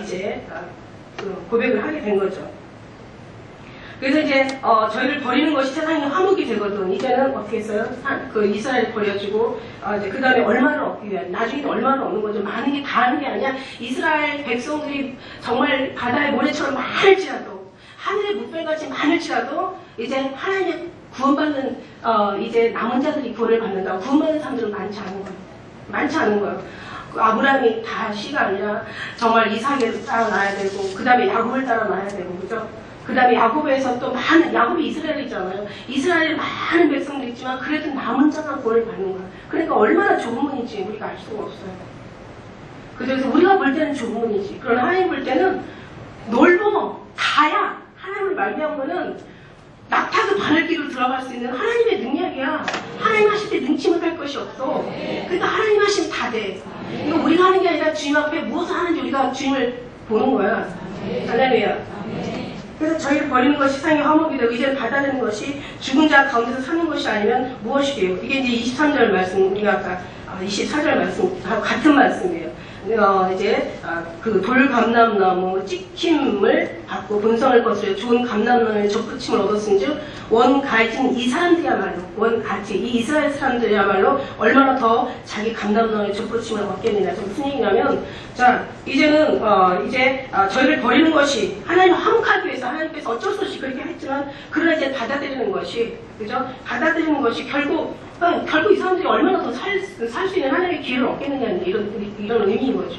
그 고백을 하게 된 거죠. 그래서 이제 저희를 버리는 것이 세상의 화목이 되거든. 이제는 어떻게 했어요? 그 이스라엘 버려지고 이제 그 다음에 얼마를 얻기 위한, 나중에 얼마를 얻는 거죠. 많은 게 다 하는 게 아니야. 이스라엘 백성들이 정말 바다의 모래처럼 많을지라도, 하늘의 물결같이 많을지라도 이제 하나님의 구원받는 이제 남은 자들이 구원을 받는다고. 구원받는 사람들은 많지 않은 거예요. 많지 않은 거예요. 아브라함이 다 씨가 아니라 정말 이삭을 따라 놔야 되고, 그 다음에 야곱을 따라 놔야 되고, 그죠? 그 다음에 야곱에서 또 많은, 야곱이 이스라엘이잖아요. 이스라엘에 많은 백성도 있지만 그래도 남은 자가 구원을 받는 거야. 그러니까 얼마나 좁은 문인지 우리가 알 수가 없어요. 그래서 우리가 볼 때는 좁은 문이지. 그러나 하나님 볼 때는 넓어. 다야. 하나님을 말미암으면은 낙타도 바늘길로 들어갈 수 있는 하나님의 능력이야. 하나님 하실 때 능치 못할 것이 없어. 그러니까 하나님 하시면 다 돼. 이거 우리가 하는 게 아니라 주님 앞에 무엇을 하는지 우리가 주님을 보는 거야. 할렐루야. 그래서 저희를 버리는 것이 세상의 화목이 되고 이제는 받아들이는 것이 죽은 자 가운데서 사는 것이 아니면 무엇이게요? 이게 이제 23절 말씀, 우리가 아까 24절 말씀 같은 말씀이에요. 이제 그 돌감람나무 찍힘을 받고 본성을 거스려 좋은 감람나무의 접붙임을 얻었은즉 원가진 이 사람들이야말로, 원가지 이 이스라엘 사람들이야말로 얼마나 더 자기 감람나무의 접붙임을 얻겠느냐. 무슨 얘기냐면, 자 이제는 저희를 버리는 것이 하나님 화목하기 위해서 하나님께서 어쩔 수 없이 그렇게 했지만, 그러나 이제 받아들이는 것이, 그죠? 받아들이는 것이 결국 이 사람들이 얼마나 더 살 수 있는 하나님의 기회를 얻겠느냐는 이런 의미인 거죠.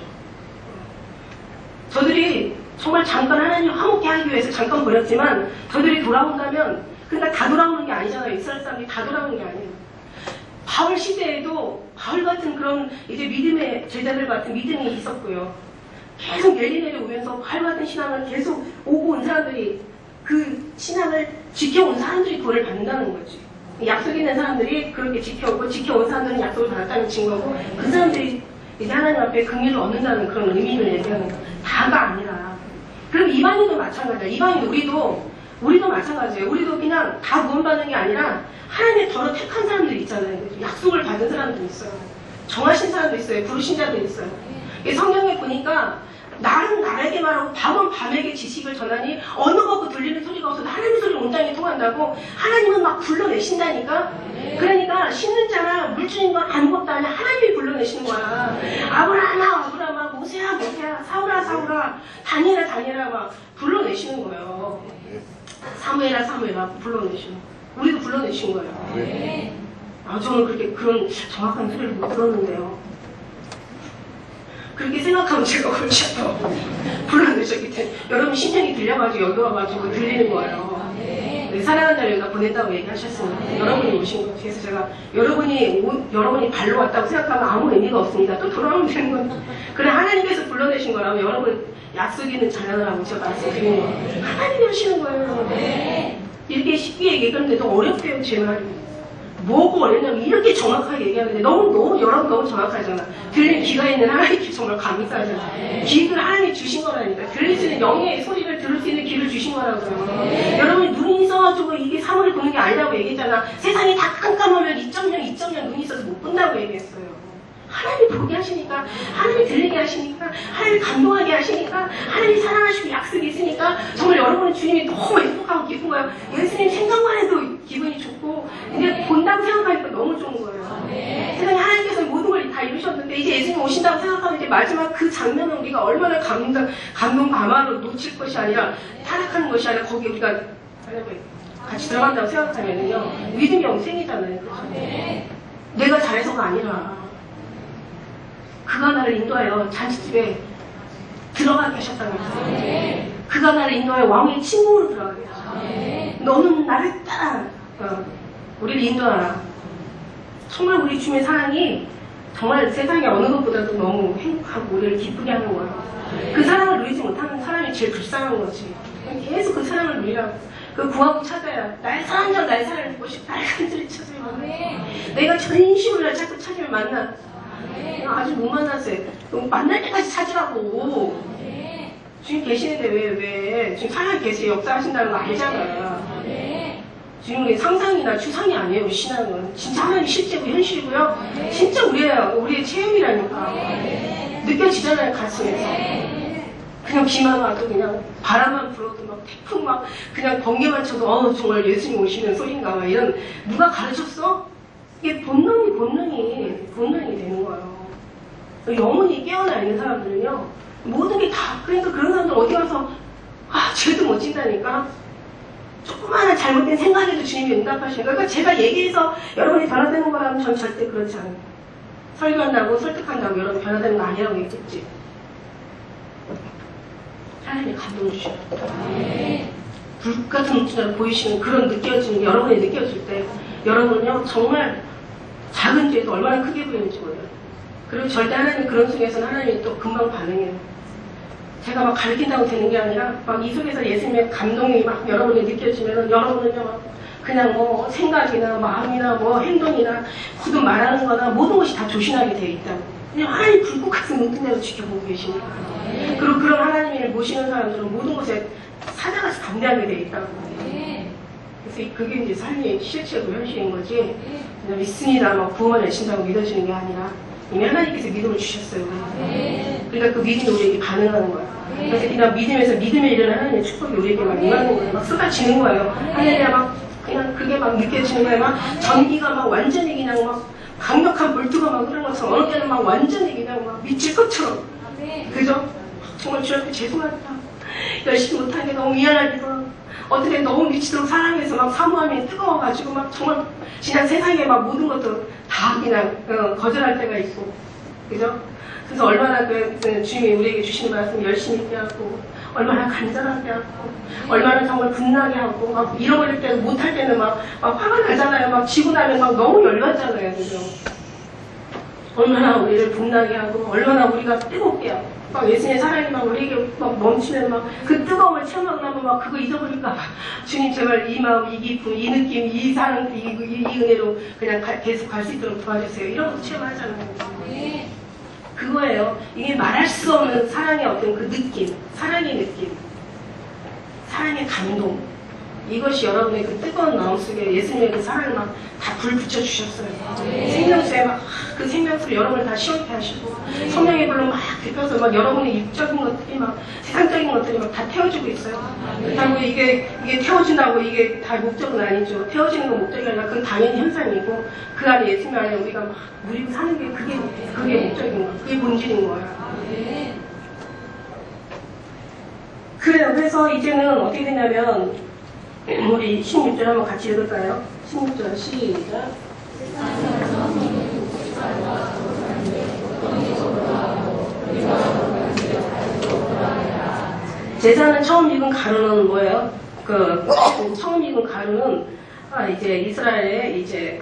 저들이 정말 잠깐 하나님 화목케 하기 위해서 잠깐 버렸지만, 저들이 돌아온다면, 그러니까 다 돌아오는 게 아니잖아요. 이스라엘 사람들이 다 돌아오는 게 아니에요. 바울 시대에도 바울 같은 그런 이제 믿음의 제자들 같은 믿음이 있었고요. 계속 내리내리 오면서 바울 같은 신앙을 계속 오고 온 사람들이, 그 신앙을 지켜온 사람들이 구원을 받는다는 거지. 약속 있는 사람들이 그렇게 지켜온 사람들은 약속을 받았다는 증거고, 그 사람들이 이제 하나님 앞에 긍휼을 얻는다는 그런 의미를 얘기하는 거야. 다가 아니라. 그럼 이방인도 마찬가지야. 이방인 우리도 마찬가지예요. 우리도 그냥 다 구원받는 게 아니라 하나님의 더러 택한 사람들이 있잖아요. 약속을 받은 사람도 있어요. 정하신 사람도 있어요. 부르신 자도 있어요. 성경에 보니까 나는 나에게 말하고 밤은 밤에게 지식을 전하니 언어가 없고 들리는 소리가 없어도 하나님의 소리를 온전히 통한다고. 하나님은 막 불러내신다니까. 그러니까 심는 자나 물주인 건 아무것도 아니야. 하나님이 불러내시는 거야. 아브라함아 모세야 사울아 다니엘아 막 불러내시는 거예요. 사무엘아 불러내시는 거예요. 우리도 불러내신 거예요. 저는 그렇게 그런 정확한 소리를 못 들었는데요. 그렇게 생각하면 제가 골치아파. 불러내셨기 때문에 여러분 심령이 들려가지고 여기 와가지고 들리는 거예요. 사랑하는 자를 여기다 보냈다고 얘기하셨습니다. 여러분이 오신 거예요. 그래서 제가 여러분이 발로 왔다고 생각하면 아무 의미가 없습니다. 또 돌아오면 되는 거예요. 그래, 하나님께서 불러내신 거라면 여러분 약속 있는 자녀라고 제가 말씀드리는 거예요. 하나님이 하시는 거예요. 이렇게 쉽게 얘기했는데도 어렵대요, 제 말이. 뭐고 어렸냐면 이렇게 정확하게 얘기하는데 여러분 너무 정확하잖아. 들릴 귀가 있는 하나님께 정말 감사하잖아. 귀를 하나님이 주신 거라니까. 들릴 수 있는 영의 소리를 들을 수 있는 귀를 주신 거라고요. 여러분이 눈이 있어가지고 이게 사물을 보는 게 아니라고 얘기했잖아. 세상이 다 깜깜하면 2.0 눈이 있어서 못 본다고 얘기했어요. 하나님이 보게 하시니까, 하나님이 들리게 하시니까, 하나님이 감동하게 하시니까, 하나님이 사랑하시고 약속이 있으니까 정말 여러분은 주님이 너무 행복하고 기쁜 거예요. 예수님 생각만 해도 기분이 좋고 근데 본다고 생각하니까 너무 좋은 거예요. 세상에 하나님께서 모든 걸 다 이루셨는데 이제 예수님 오신다고 생각하면 이제 마지막 그 장면을 우리가 얼마나 감동 감화로 놓칠 것이 아니라 타락하는 것이 아니라 거기에 우리가 같이 들어간다고 생각하면요 믿음이 영생이잖아요. 그렇죠? 내가 잘해서가 아니라 그가 나를 인도하여 잔치집에 들어가게 하셨다는 거예요. 그가 나를 인도하여 왕의 침묵으로 들어가게 하셨어요. 너는 나를 따라 우리를 인도하라. 정말 우리 주님의 사랑이 정말 세상의 어느 것보다도 너무 행복하고 우리를 기쁘게 하는 거예요. 그 사랑을 누리지 못하는 사람이 제일 불쌍한 거지. 계속 그 사랑을 누리라고. 그 구하고 찾아야 나의 사랑자 나의 사랑을 보고 싶다. 날 간절히 찾아야 내가 전심으로 날 자꾸 찾으면 만나. 아직 못 만났어요. 만날 때까지 찾으라고. 주님 계시는데 왜 지금 사랑이 계세요. 역사하신다는 거 알잖아. 지금 우리 상상이나 추상이 아니에요. 우리 신앙은 진짜 하나님 실제고 현실이고요. 진짜 우리의 체험이라니까. 느껴지잖아요. 가슴에서. 그냥 비만 와도 그냥 바람만 불어도 막 태풍 막 그냥 번개만 쳐도 정말 예수님 오시는 소린가 막 이런 누가 가르쳤어? 이게 본능이 되는 거예요. 영혼이 깨어나 있는 사람들은요 모든 게 다 그러니까 그런 사람들 어디 가서 죄도 못 진다니까. 조그마한 잘못된 생각에도 주님이 응답하시는 거예요. 그러니까 제가 얘기해서 여러분이 변화되는 거라면 전 절대 그렇지 않아요. 설교한다고 설득한다고 여러분 변화되는 거 아니라고 얘기했지. 하나님이 감동을 주셔요. 불 같은 눈치를 보이시는 그런 느껴지는 여러분이 느껴질 때 여러분은요 정말 작은 죄도 얼마나 크게 보이는지 몰라요. 그리고 절대 하나님 그런 속에서는 하나님이 또 금방 반응해요. 제가 막 가르친다고 되는 게 아니라 막 이 속에서 예수님의 감동이 막 여러분이 느껴지면은 여러분은요 막 그냥 뭐 생각이나 마음이나 뭐 행동이나 굳은 말하는 거나 모든 것이 다 조신하게 되어 있다고. 그냥 하나님 불꽃 같은 눈뜬대로 지켜보고 계시니까. 그리고 그런 하나님을 모시는 사람들은 모든 것에 사자같이 담대하게 되어 있다고. 그래서 그게 이제 삶의 실체고 현실인 거지. 그냥 믿습니다. 막 구원을 내신다고 믿어지는 게 아니라 이미 하나님께서 믿음을 주셨어요. 그러니까 그 믿음이 우리에게 반응하는 거야. 그래서 그냥 믿음에서 믿음에 이르는 하나님의 축복이 우리에게 막 임하는 거예요. 막 쏟아지는 거예요. 하나님이 막 그냥 그게 막 느껴지는 거예요. 막 전기가 막 완전히 그냥 막 강력한 볼트가 막 흐르는 것처럼 어느 때는 막 완전히 그냥 막 미칠 것처럼. 그죠? 정말 주 앞에 죄송하다. 열심히 못한 게 너무 미안하기도 하고 어떻게 너무 미치도록 사랑해서 막 사모함이 뜨거워가지고 막 정말 지난 세상에 막 모든 것도 다 그냥 거절할 때가 있고. 그죠? 그래서 얼마나 그 주님이 우리에게 주시는 말씀 열심히 있게 하고 얼마나 간절하게 하고 얼마나 정말 분나게 하고 막 잃어버릴 때는 못할 때는 막 화가 나잖아요. 막 지고 나면 막 너무 열받잖아요. 그죠? 얼마나 우리를 분나게 하고 얼마나 우리가 뜨겁게 하고 막 예수님의 사랑이 막 우리에게 막 멈추면 막 그 뜨거움을 체험하고 나면 막 그거 잊어버릴까 봐 주님 제발 이 마음 이 기쁨 이 느낌 이 사랑 이 은혜로 그냥 계속 갈 수 있도록 도와주세요. 이런 거 체험하잖아요. 그거예요. 이게 말할 수 없는 사랑의 어떤 그 느낌, 사랑의 느낌, 사랑의 감동. 이것이 여러분의 그 뜨거운 마음속에 예수님의 그 사랑을 막 다 불 붙여주셨어요. 생명수에 막 그 생명수를 여러분을 다 시원케 하시고 성령의 불로 막 데펴서 막 여러분의 육적인 것들이 막 세상적인 것들이 막 다 태워지고 있어요. 그렇다고 이게 태워진다고 이게 다 목적은 아니죠. 태워지는 건 목적이 아니라 그건 당연히 현상이고 그 안에 예수님 안에 우리가 막 누리고 사는 게 그게 목적인 거예요. 그게 본질인 거예요. 그래요. 그래서 이제는 어떻게 되냐면 우리 16절 한번 같이 읽을까요? 16절 시작. 제사는 처음 익은 가루는 뭐예요? 처음 익은 가루는 이제 이스라엘에 이제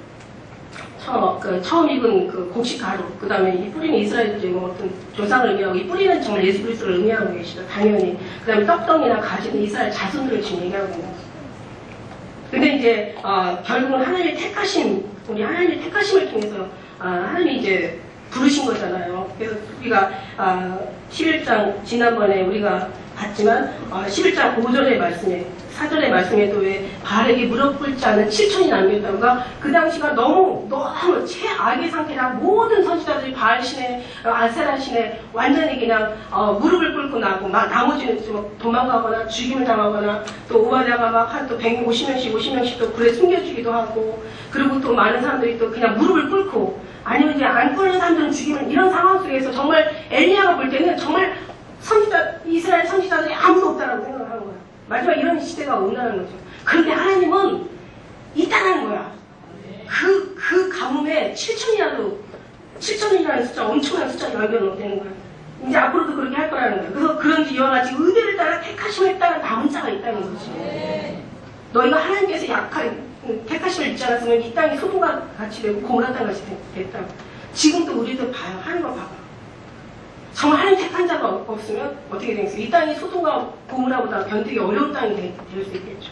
처음 익은 그 곡식 가루, 그 다음에 이 뿌리는 이스라엘들이 뭐 어떤 조상을 의미하고 이 뿌리는 정말 예수 그리스도를 의미하고 계시죠. 당연히. 그 다음에 떡덩이나 가지는 이스라엘 자손들을 지금 얘기하고 있는 거죠. 근데 이제 결국은 하나님의 택하심, 우리 하나님의 택하심을 통해서 하나님이 이제 부르신 거잖아요. 그래서 우리가 11장 지난번에 우리가 봤지만 11장 5절의 말씀에 4절의 말씀에도 왜 바알에게 무릎 꿇지 않은 7천이 남겼다가 그 당시가 너무 최악의 상태라 모든 선지자들이 바알 신에 아세라 신에 완전히 그냥 무릎을 꿇고 나고 막 나머지는 좀 도망가거나 죽임을 당하거나 또 오바댜가 막 한 또 150명씩 또 불에 숨겨주기도 하고 그리고 또 많은 사람들이 또 그냥 무릎을 꿇고 아니면 이제 안 꿇는 사람들은 죽이는 이런 상황 속에서 정말 엘리야가 볼 때는 정말 이스라엘 선지자들이 아무도 없다라고 생각을 하는 거야. 마지막 이런 시대가 온다는 거죠. 그런데 하나님은 있다는 거야. 그 가뭄에 7천이라는 숫자, 엄청난 숫자를 남겨놓는 거야. 이제 앞으로도 그렇게 할 거라는 거야. 그래서 그런지 이와 같이 의대를 따라 택하심을 따라 남은 자가 있다는 거지. 너희가 하나님께서 택하심을 잊지 않았으면 이 땅이 소돔과 같이 되고 고모라 땅같이 됐다. 지금도 우리들 봐요. 하는 거 봐봐. 정말 하나님 택한 자가 없으면 어떻게 되겠어요? 이 땅이 소돔과 고모라보다 견디기 어려운 땅이 될 수 있겠죠.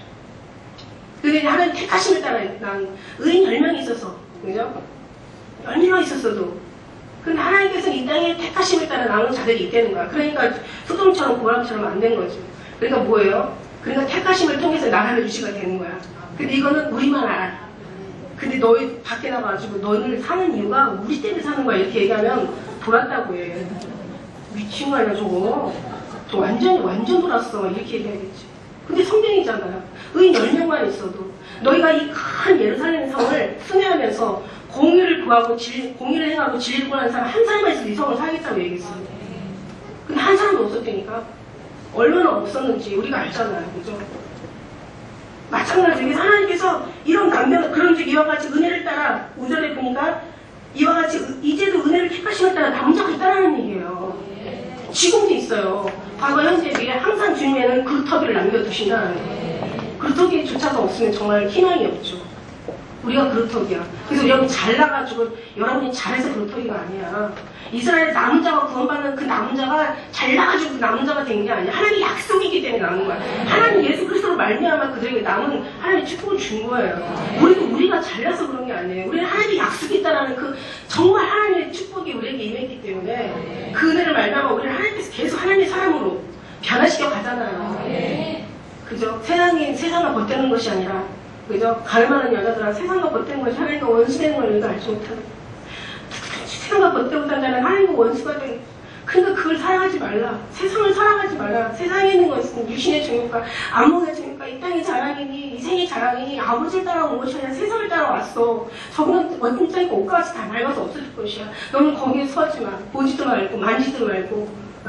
근데 하나님 택하심을 따라 난 의인 10명이 있어서, 그죠? 10명 있었어도. 근데 하나님께서는 이 땅에 택하심을 따라 남은 자들이 있다는 거야. 그러니까 소돔처럼 고모라처럼 안 된 거죠. 그러니까 뭐예요? 그러니까 택하심을 통해서 나라를 유지가 되는 거야. 근데 이거는 우리만 알아. 근데 너희 밖에 나가가지고 너희를 사는 이유가 우리 때문에 사는 거야. 이렇게 얘기하면 돌았다고 해. 미친 거 아니야 저거. 저 완전 돌았어. 이렇게 얘기하겠지. 근데 성경이잖아요. 의인 10명만 있어도 너희가 이 큰 예루살렘 성을 승리하면서 공의를 구하고 공의를 행하고 진리를 구하는 사람 한 사람만 있어도 이 성을 사겠다고 얘기했어요. 근데 한 사람도 없었다니까. 얼마나 없었는지 우리가 알잖아요. 그죠? 마찬가지로 하나님께서 이런 그런즉 이와 같이 은혜를 따라 5절에 보니까 이와 같이 이제도 은혜를 택하심을 따라 남은 자가 있다는 얘기예요. 지금도 있어요. 과거 현재 미래 항상 주님에는 그루터기를 남겨두신다는 거예요. 그루터기조차도 없으면 정말 희망이 없죠. 우리가 그루터기야. 그래서 여러분 잘나가지고 여러분이 잘해서 그루터기가 아니야. 이스라엘 남은 자가 구원받는 그 남은 자가 잘나가지고 그 남은 자가 된 게 아니야. 하나님의 약속이기 때문에 남은 거야. 하나님 예수 그리스도로 말미암아 그들에게 남은 하나님의 축복을 준 거예요. 우리가 잘나서 그런 게 아니에요. 우리는 하나님의 약속이 있다라는 그 정말 하나님의 축복이 우리에게 임했기 때문에 그 은혜를 말미암아 우리는 하나님께서 계속 하나님의 사람으로 변화시켜 가잖아요. 그죠? 세상을 겉대는 것이 아니라 그죠? 가을만한 여자들아 세상과 겉대는 것이 하나님과 원수되는 걸 우리가 알지 못하는 세상과 겉대고 산다는 하나님과 원수가 된 그러니까 그걸 사랑하지 말라. 세상을 사랑하지 말라. 세상에 있는 것은 유신의 정욕과 안목의 정욕과 이 땅의 자랑이니 이 생의 자랑이니 아버지를 따라온 것이 아니라 세상을 따라왔어. 저거는 어떤 땅이고 옷까지 다 낡아서 없어질 것이야. 너는 거기에 서지 마. 보지도 말고 만지도 말고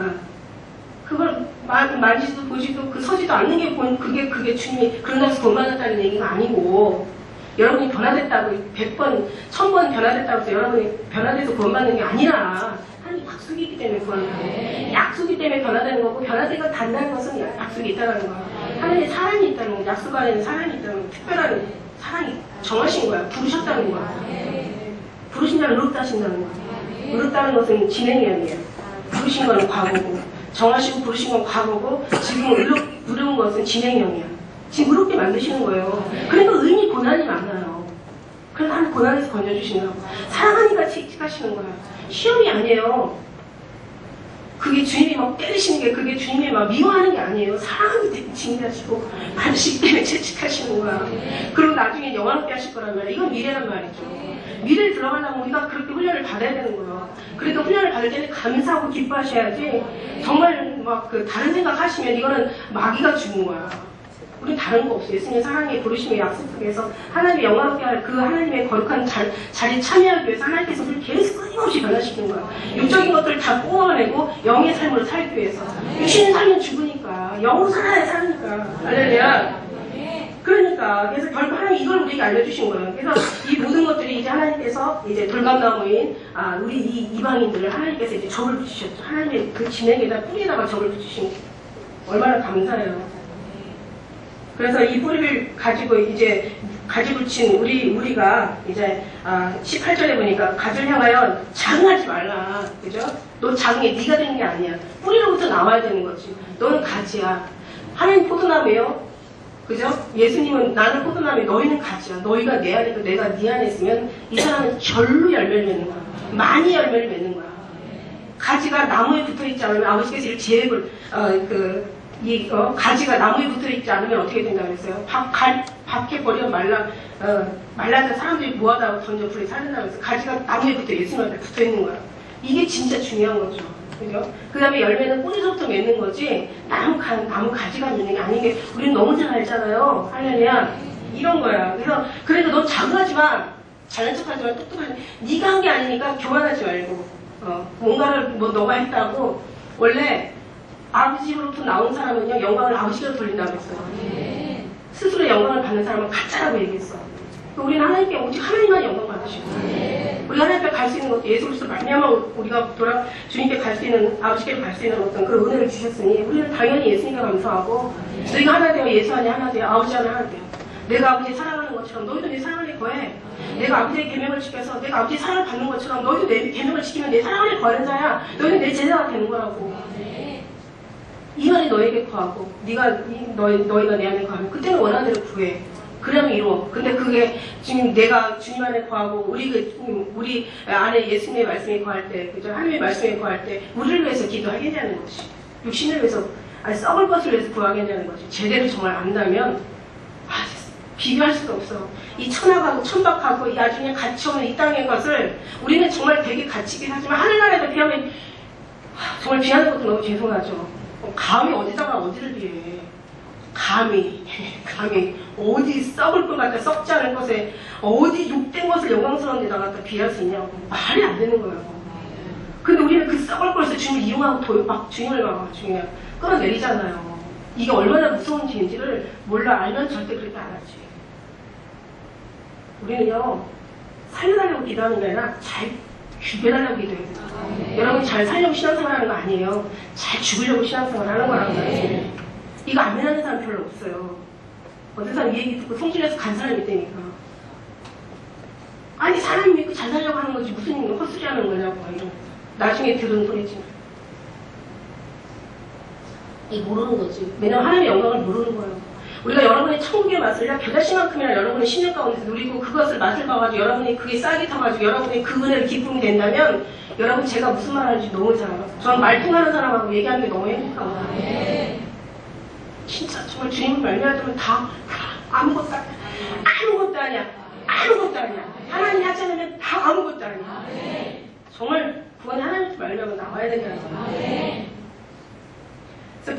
그걸 만지도 보지도 서지도 않는 게 그게 주님이 그런 데서 돈 받았다는 얘기가 아니고 여러분이 변화됐다고 100번, 1000번 변화됐다고 해서 여러분이 변화돼서 구원받는 게 아니라 하나님 약속이기 때문에 구원하는 거예요. 약속이기 때문에 변화되는 거고 변화되고 단다는 것은 약속이 있다는 거예요. 하나님의 사랑이 있다는 거예요. 약속 안에는 사랑이 있다는 거예요. 특별한 사랑이 정하신 거야. 부르셨다는 거야. 부르신 자를 의롭다 하신다는 거야. 의롭다는 것은 진행이 아니에요. 부르신 건 과거고 정하시고 부르신 건 과거고 지금 의로운 것은 진행형이야. 지금 의롭게 만드시는 거예요. 그러니까 의인이 고난이 많아요. 그래서 하나님 고난에서 건져주시는 거예요. 사랑하니까 칙칙하시는 거야. 시험이 아니에요. 그게 주님이 막 때리시는 게 그게 주님이 막 미워하는 게 아니에요. 사랑하기 때문에 징계하시고 받으시기 때문에 채찍하시는 거야. 그리고 나중에 영화롭게 하실 거란 말이야. 이건 미래란 말이죠. 미래에 들어가려면 우리가 그렇게 훈련을 받아야 되는 거예요. 그러니까 훈련을 받을 때는 감사하고 기뻐하셔야지 정말 막 다른 생각 하시면 이거는 마귀가 주는 거야. 우리 다른 거 없어요. 예수님의 사랑의 부르심의 약속 속에서 하나님의 영화롭게 할 그 하나님의 거룩한 자리에 참여하기 위해서 하나님께서 우리를 계속 끊임없이 변화시키는 거야. 육적인 것들을 다 뽑아내고 영의 삶으로 살기 위해서. 육신의 삶은 죽으니까 영으로 살아야 사니까. 할렐루야. 그러니까 그래서 결국 하나님 이걸 우리에게 알려주신 거예요. 그래서 이 모든 것들이 이제 하나님께서 이제 돌감나무인 우리 이 이방인들을 하나님께서 이제 접을 붙이셨죠. 하나님의 그 진액에다 뿌리에다가 접을 붙이신 얼마나 감사해요. 그래서 이 뿌리를 가지고 이제 가지 붙인 우리가 이제 18절에 보니까 가지를 향하여 자응하지 말라. 그죠? 너 작은 게 네가 되는 게 아니야. 뿌리로부터 나와야 되는 거지. 너는 가지야. 하나님 포도나무예요. 그죠? 예수님은 나는 포도나무, 너희는 가지야. 너희가 내 안에 있고 내가 네 안에 있으면 이 사람은 절로 열매를 맺는 거야. 많이 열매를 맺는 거야. 가지가 나무에 붙어있지 않으면 아버지께서 이를 제액을 가지가 나무에 붙어있지 않으면 어떻게 된다고 그랬어요? 밖에 버려 말라서 사람들이 모아다 던져 불에 살린다고 해서 가지가 나무에 예수님한테 붙어있는 거야. 이게 진짜 중요한 거죠. 그죠? 그 다음에 열매는 뿌리서부터 맺는 거지, 나무 가지가 맺는 게 아닌 게, 우리는 너무 잘 알잖아요. 할렐루야. 이런 거야. 그래서 너 자극하지 마. 잘난 척 하지 마. 똑똑하지. 네가 한 게 아니니까 교만하지 말고. 뭔가를 너가 했다고. 원래 아버지로부터 나온 사람은요, 영광을 아버지가 돌린다고 했어요. 스스로 영광을 받는 사람은 가짜라고 얘기했어. 우리는 하나님께 오직 하나님만 영광 받으시고, 우리가 하나님께 갈 수 있는 것도 예수 그리스도 말미암아 우리가 주님께 갈 수 있는, 아버지께 갈 수 있는 어떤 그런 은혜를 주셨으니 우리는 당연히 예수님께 감사하고, 너희가 하나 되어 예수 안에 하나 되어 아버지 안에 하나 되어, 내가 아버지 사랑하는 것처럼 너희도 내 사랑을 거해. 내가 아버지의 계명을 지켜서 내가 아버지의 사랑을 받는 것처럼 너희도 내 계명을 지키면 내 사랑을 거하는 자야. 너희는 내 제자가 되는 거라고. 이 말이 너에게 거하고 너희가 내 안에 거하면 그때는 원하는 대로 구해. 그러면 이루어. 근데 그게 지금 내가 주님 안에 거하고 우리 안에 예수님의 말씀에 거할 때, 그죠? 하나님의 말씀에 거할 때 우리를 위해서 기도하겠냐는 것이, 육신을 위해서, 아니 썩을 것을 위해서 구하겠냐는 것이, 제대로 정말 안다면 비교할 수가 없어. 이 천하하고 천박하고 이 아주 그냥 가치 없는 이 땅의 것을 우리는 정말 되게 가치 있긴 하지만 하늘나라에도 비하면 정말 비하는 것도 너무 죄송하죠. 감히 어디다가 어디를 비해. 감히 어디 썩을 것 같아, 썩지 않을 것에 어디 욕된 것을 영광스러운 데다가 비할 수 있냐고. 말이 안 되는 거예요. 근데 우리는 그 썩을 것을 주님을 이용하고 주님을 막 그냥 끌어내리잖아요. 이게 얼마나 무서운 죄인지를 몰라. 알면 절대 그렇게 안 하지. 우리는요, 살려달라고 기도하는 게 아니라 잘 죽여달라고 기도해야 돼요. 여러분 잘 살려고 신앙생활 하는 거 아니에요. 잘 죽으려고 신앙생활 하는 거라고 해요. 이거 안 믿는 사람 별로 없어요. 어떤 사람 이 얘기 듣고 성질내서 간 사람이 있다니까. 아니 사람이 믿고 잘 살려고 하는 거지 무슨 헛소리 하는 거냐고. 이런. 나중에 들은 소리지. 이 모르는 거지. 왜냐면 하나님의 영광을 모르는 거예요. 우리가 여러분의 천국의 맛을 겨자씨만큼이나 여러분의 신령 가운데서 누리고 그것을 맛을 봐가지고 여러분이 그게 싹이 타가지고 여러분이 그 은혜를 기쁨이 된다면, 여러분 제가 무슨 말 하는지 너무 잘 알아요. 저는 말통하는 사람하고 얘기하는 게 너무 행복하고, 진짜 정말 주님을 말미암으면 다 아무것도 아니야. 아무것도 아니야. 아무것도 아니야. 하나님이 하지 않으면 다 아무것도 아니야. 정말 구원이 하나님께 말미암아 나와야 된다는 거예요. 그래서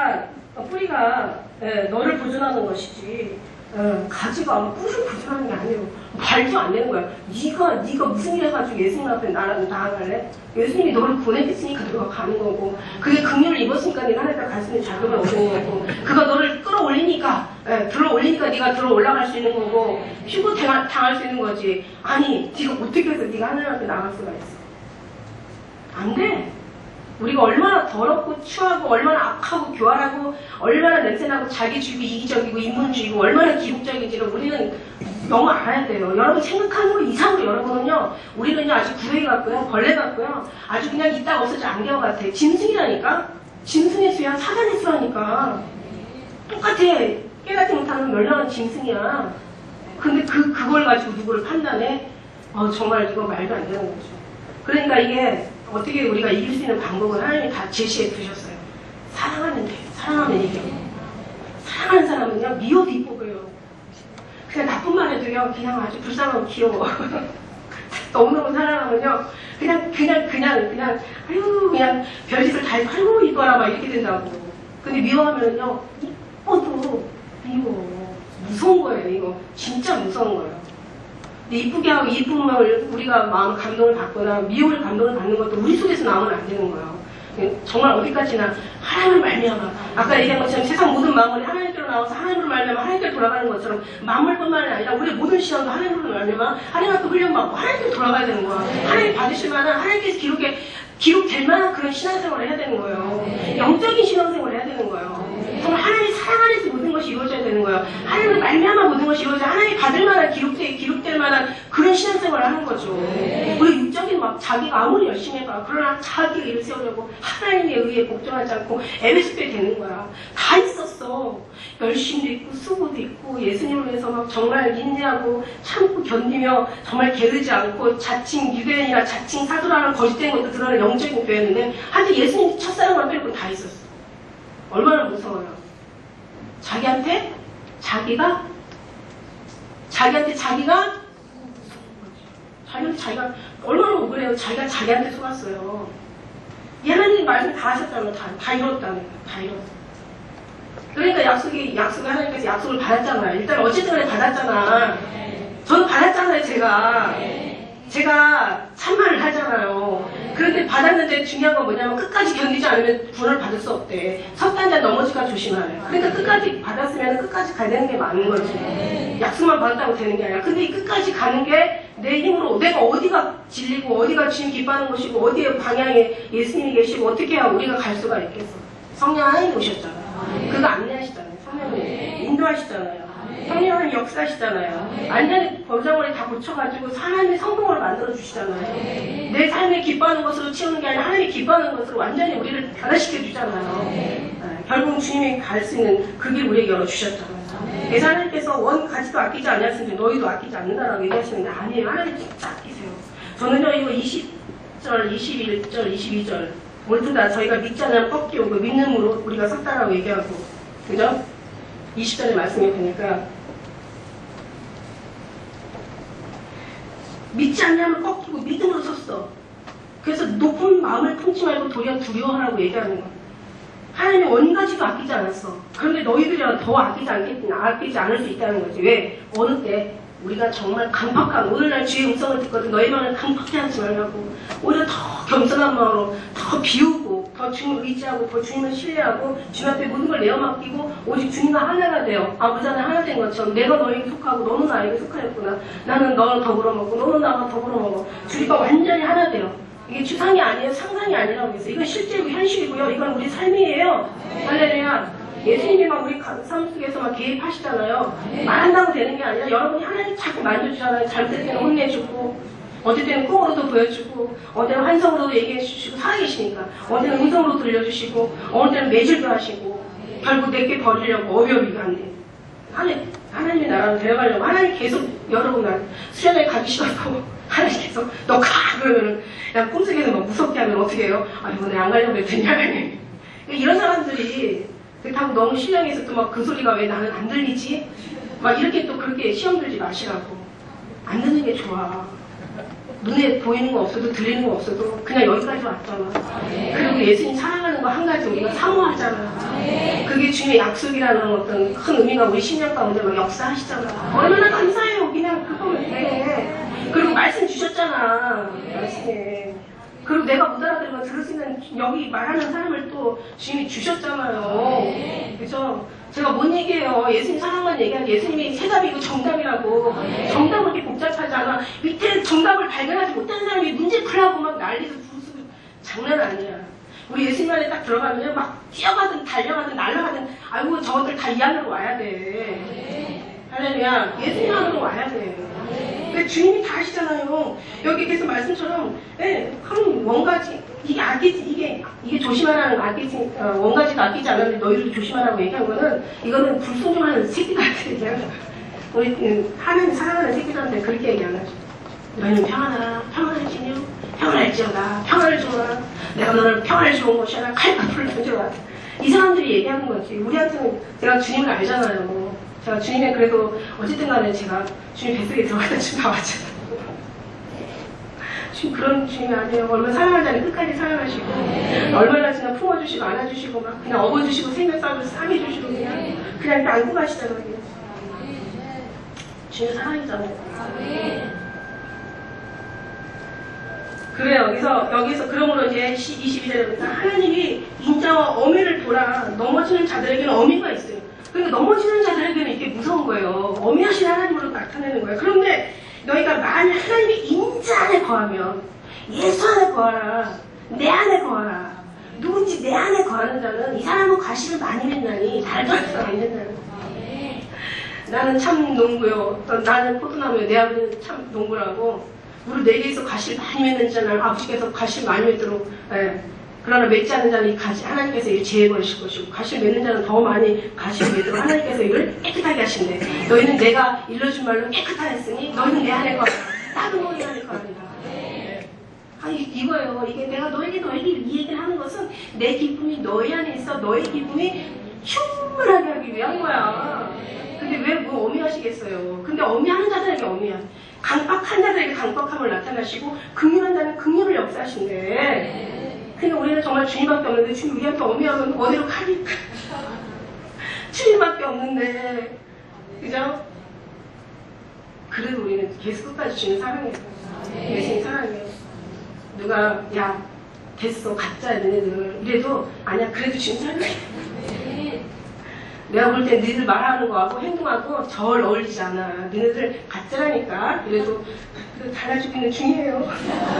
뿌리가 너를 보존하는 것이지, 가지가 꿀을 보존하는 게 아니에요. 말도 안 되는 거야. 네가 무슨 일 해가지고 예수님 앞에 나아갈래? 예수님이 너를 구원했으니까 너가 가는 거고, 그게 긍휼을 입었으니까 네가 하나님 앞에 갈 수 있는 자격을 얻는 거고, 그가 너를 끌어올리니까 네가 들어 올라갈 수 있는 거고, 휴고 당할 수 있는 거지. 아니 네가 어떻게 해서 네가 하나님 앞에 나갈 수가 있어? 안 돼. 우리가 얼마나 더럽고 추하고 얼마나 악하고 교활하고 얼마나 냄새나고 자기주의고 이기적이고 인문주의고 얼마나 기복적인지를 우리는 너무 알아야 돼요. 여러분 생각하는 거 이상으로 여러분은요, 우리는요 아주 구레기 같고요, 벌레 같고요, 아주 그냥 이따가 없어질 안개와 같아. 짐승이라니까. 짐승의 수야 사단의 수라니까. 똑같아. 깨닫지 못하는 멸망한 짐승이야. 근데 그걸 가지고 누구를 판단해? 정말 이거 말도 안 되는 거죠. 그러니까 이게 어떻게 우리가 이길 수 있는 방법은 하나님이 다 제시해 두셨어요. 사랑하면 돼요. 사랑하면 이겨요. 사랑하는 사람은요, 미워도 이뻐 보여요. 그냥 나쁜 말 해도요, 그냥 아주 불쌍하고 귀여워. 너무너무 사랑하면요, 그냥 아유, 그냥 별짓을 다 해서, 아이고, 이거라, 막 이렇게 된다고. 근데 미워하면요, 이뻐도 미워. 무서운 거예요, 이거. 진짜 무서운 거예요. 이쁘게 하고 이쁨을 우리가 마음 감동을 받거나 미움을 감동을 받는 것도 우리 속에서 나오면 안 되는 거예요. 정말 어디까지나 하나님을 말미암아, 아까 얘기한 것처럼 세상 모든 마음이 하나님께로 나와서 하나님으로 말미암아 하나님께로 돌아가는 것처럼, 만물뿐만 아니라 우리 모든 시간도 하나님으로 말미암아 하나님 앞에 훈련받고 하나님께로 돌아가야 되는 거야. 하나님 받으실 만한, 하나님께서 기록될 만한 그런 신앙생활을 해야 되는 거예요. 영적인 신앙생활을 해야 되는 거예요. 정말 하나님의 사랑 안에서 모든 것이 이루어져야 되는 거예요. 하나님을 말미암아 모든 것이 이루어져야, 하나님이 받을 만한, 기록될 만한 그런 신앙생활을 하는 거죠. 우리 육적인 막 막 자기가 아무리 열심히 해봐. 그러나 자기 일을 세우려고 하나님의 의에 복종하지 않고 MSP 되는 거야. 다 있었어. 열심도 있고 수고도 있고 예수님을 위해서 막 정말 인내하고 참고 견디며 정말 게으르지 않고 자칭 유대인이나 자칭 사도라는 거짓된 것도 드러나는 영적인 교회였는데 하여튼 예수님 첫사랑만 빼고 다 있었어. 얼마나 무서워요. 자기한테 자기가 얼마나 억울해요. 자기가 자기한테 속았어요. 하나님 말씀 다 하셨잖아요. 다 이뤘다는 거예요. 다 이뤘어. 그러니까 약속을 하나님께서 약속을 받았잖아요. 일단 어쨌든 간에 받았잖아. 저는 받았잖아요. 제가 참말을 하잖아요. 그런데 받았는데 중요한 건 뭐냐면 끝까지 견디지 않으면 구원을 받을 수 없대. 섭단자 넘어질까 조심하래요. 그러니까 끝까지 받았으면 끝까지 가야 되는 게 맞는 거지. 약속만 받았다고 되는 게 아니라. 근데 이 끝까지 가는 게 내 힘으로 내가 어디가 진리고 어디가 주님 기뻐하는 것이고 어디에 방향에 예수님이 계시고 어떻게 해야 우리가 갈 수가 있겠어. 성령 하나님 오셨잖아요. 그거 안내하시잖아요. 성령님 인도하시잖아요. 성령은 역사하시잖아요. 완전히 범상머리 다 고쳐가지고 하나님의 성공으로 만들어주시잖아요. 내 삶에 기뻐하는 것으로 채우는 게 아니라 하나님이 기뻐하는 것으로 완전히 우리를 변화시켜주잖아요. 결국 주님이 갈 수 있는 그 길 우리에게 열어주셨잖아요. 그래서 하나님께서 원 가지도 아끼지 않았으니 너희도 아끼지 않는다라고 얘기하시는데 아니에요. 하나님 진짜 아끼세요. 저는요 이거 20절, 21절, 22절 모두 다 저희가 믿지 않으면 꺾이고 믿음으로 우리가 섰다라고 얘기하고 그죠? 20절의 말씀이 보니까 믿지 않냐면 꺾이고 믿음으로 섰어. 그래서 높은 마음을 품지 말고 도리어 두려워하라고 얘기하는 거야. 하나님이 원가지도 아끼지 않았어. 그런데 너희들이랑 더 아끼지 않을 수 있다는 거지. 왜? 어느 때 우리가 정말 강팍한 오늘날 주의 음성을 듣거든 너희 마음을 강팍해 하지 말라고 오히려 더 겸손한 마음으로 더 비우고 더 주님을 의지하고 더 주님을 신뢰하고 주님 앞에 모든 걸 내어 맡기고 오직 주님과 하나가 되어 아버지 안에 하나 된 것처럼 내가 너에게 속하고 너는 나에게 속하였구나. 나는 너를 더불어 먹고 너는 나와 더불어 먹어. 주님과 완전히 하나 되어. 이게 추상이 아니에요. 상상이 아니라고 했어요. 이건 실제로 현실이고요. 이건 우리 삶이에요. 할렐루야. 예수님이 막 우리 삶 속에서 막 개입하시잖아요. 말한다고 되는 게 아니라 여러분이 하나님 자꾸 만져주잖아요. 잘못될 때는 혼내주고 어떨 때는 꿈으로도 보여주고 어느 때는 환성으로도 얘기해 주시고 살아계시니까 어느 때는 음성으로 들려주시고 어느 때는 매질도 하시고 결국 내게 버리려고 어여비가 안 돼. 하나님의 나라로 데려가려고 하나님 계속 여러분 수련회 가기 싫어도 하나님 계속 너 가! 그러면은 그냥 꿈속에서 막 무섭게 하면 어떻게 해요? 아 이번에 안 가려고 했더니 하나님 이런 사람들이 그렇다고 너무 신령해서 또 막 그 소리가 왜 나는 안 들리지? 막 이렇게 또 그렇게 시험 들지 마시라고. 안 듣는 게 좋아. 눈에 보이는 거 없어도 들리는 거 없어도 그냥 여기까지 왔잖아. 그리고 예수님 사랑하는 거 한 가지 우리가 사모하잖아. 그게 주님의 약속이라는 어떤 큰 의미가 우리 심령 가운데 막 역사하시잖아. 얼마나 감사해요. 그냥 그거면 돼. 그리고 말씀 주셨잖아. 말씀에. 그리고 내가 못 알아들으면 들을 수 있는 여기 말하는 사람을 또 주님이 주셨잖아요. 그죠? 제가 뭔 얘기예요. 예수님 사랑만 얘기하는 예수님이 세답이고 정답이라고. 정답은 그렇게 복잡하지 않아. 밑에 정답을 발견하지 못하는 사람이 문제 풀라고 막 난리도 부르고 장난 아니야. 우리 예수님 안에 딱 들어가면 막 뛰어가든 달려가든 날아가든 아이고 저것들 다 이 안으로 와야 돼. 할렐루야. 예수님 안으로 와야 돼. 주님이 다 하시잖아요. 여기 계속 말씀처럼 그럼 원가지 이게 아끼지 이게 조심하라는 아끼지 원가지가 아끼지 않았는데 너희들도 조심하라고 얘기한 거는 이거는 불순종하는 새끼들한테 얘기하는 우리 하나님 사랑하는 새끼들한테 그렇게 얘기 안 하죠. 너희는 평안하라 평안할지뇨 평안할지어다 평안을 주어라 내가 너를 평안을 주는 것이라 칼바풀을 던져라. 이 사람들이 얘기하는 거지. 우리한테는 제가 주님을 알잖아요. 제가 주님의 그래도 어쨌든 간에 제가 주님 뱃속에 들어가다 지금 나왔잖아요. 주님 그런 주님이 아니에요. 얼마나 사랑하자니 끝까지 사랑하시고 얼마나 진짜 품어주시고 안아주시고 막 그냥 업어주시고 생명 싸움을 쌈해주시고 그냥 이렇게 안고 가시잖아요. 주님 사랑이잖아요. 그래요. 여기서 그러므로 이제 22절에 보니까 하나님이 인자와 어미를 보라. 넘어지는 자들에게는 어미가 있어요. 그러니까 넘어지는 자들에게는 이게 무서운 거예요. 어미하신 하나님으로 나타내는 거예요. 그런데 너희가 만약 하나님의 인자 안에 거하면 예수 안에 거하라. 내 안에 거하라. 누군지 내 안에 거하는 자는 이 사람은 과실을 많이 맺나니 달도 할수 안 된다는 거예요. 나는 참 농구요. 나는 포도나무요. 내 아버지는 참 농구라고. 우리 내게에서 가시를 많이 맺는 자는 아버지께서 가시를 많이 맺도록, 예. 그러나 맺지 않는 자는 이 가시, 하나님께서 이를 제거하실 것이고, 가시를 맺는 자는 더 많이 가시를 맺도록 하나님께서 이를 깨끗하게 하신대. 너희는 내가 일러준 말로 깨끗하였으니, 너희는 내 안에 거하라. 나도 너희 안에 거하리라. 아니, 이거예요. 이게 내가 너에게 이 얘기를 하는 것은 내 기쁨이 너희 안에 있어. 너의 기쁨이 충분하게 하기 위한 거야. 근데 왜 뭐 어미하시겠어요? 근데 어미하는 자들에게 어미야. 강박한 자들에게 강박함을 나타나시고, 긍휼한 자는 긍휼을 역사하신대. 그러니까 우리는 정말 주님밖에 없는데, 주님 우리한테 어미하면 어디로 가니까. 주님밖에 없는데. 그죠? 그래도 우리는 계속 끝까지 주님 사랑해요. 예수님 사랑해요. 누가 야 됐어 가짜야 너네들 이래도 아니야 그래도 주님 사랑해. 내가 볼 때 너희들 말하는 거하고 행동하고 절 어울리지 않아. 너네들 가짜라니까. 그래도 달라주기는 중요해요.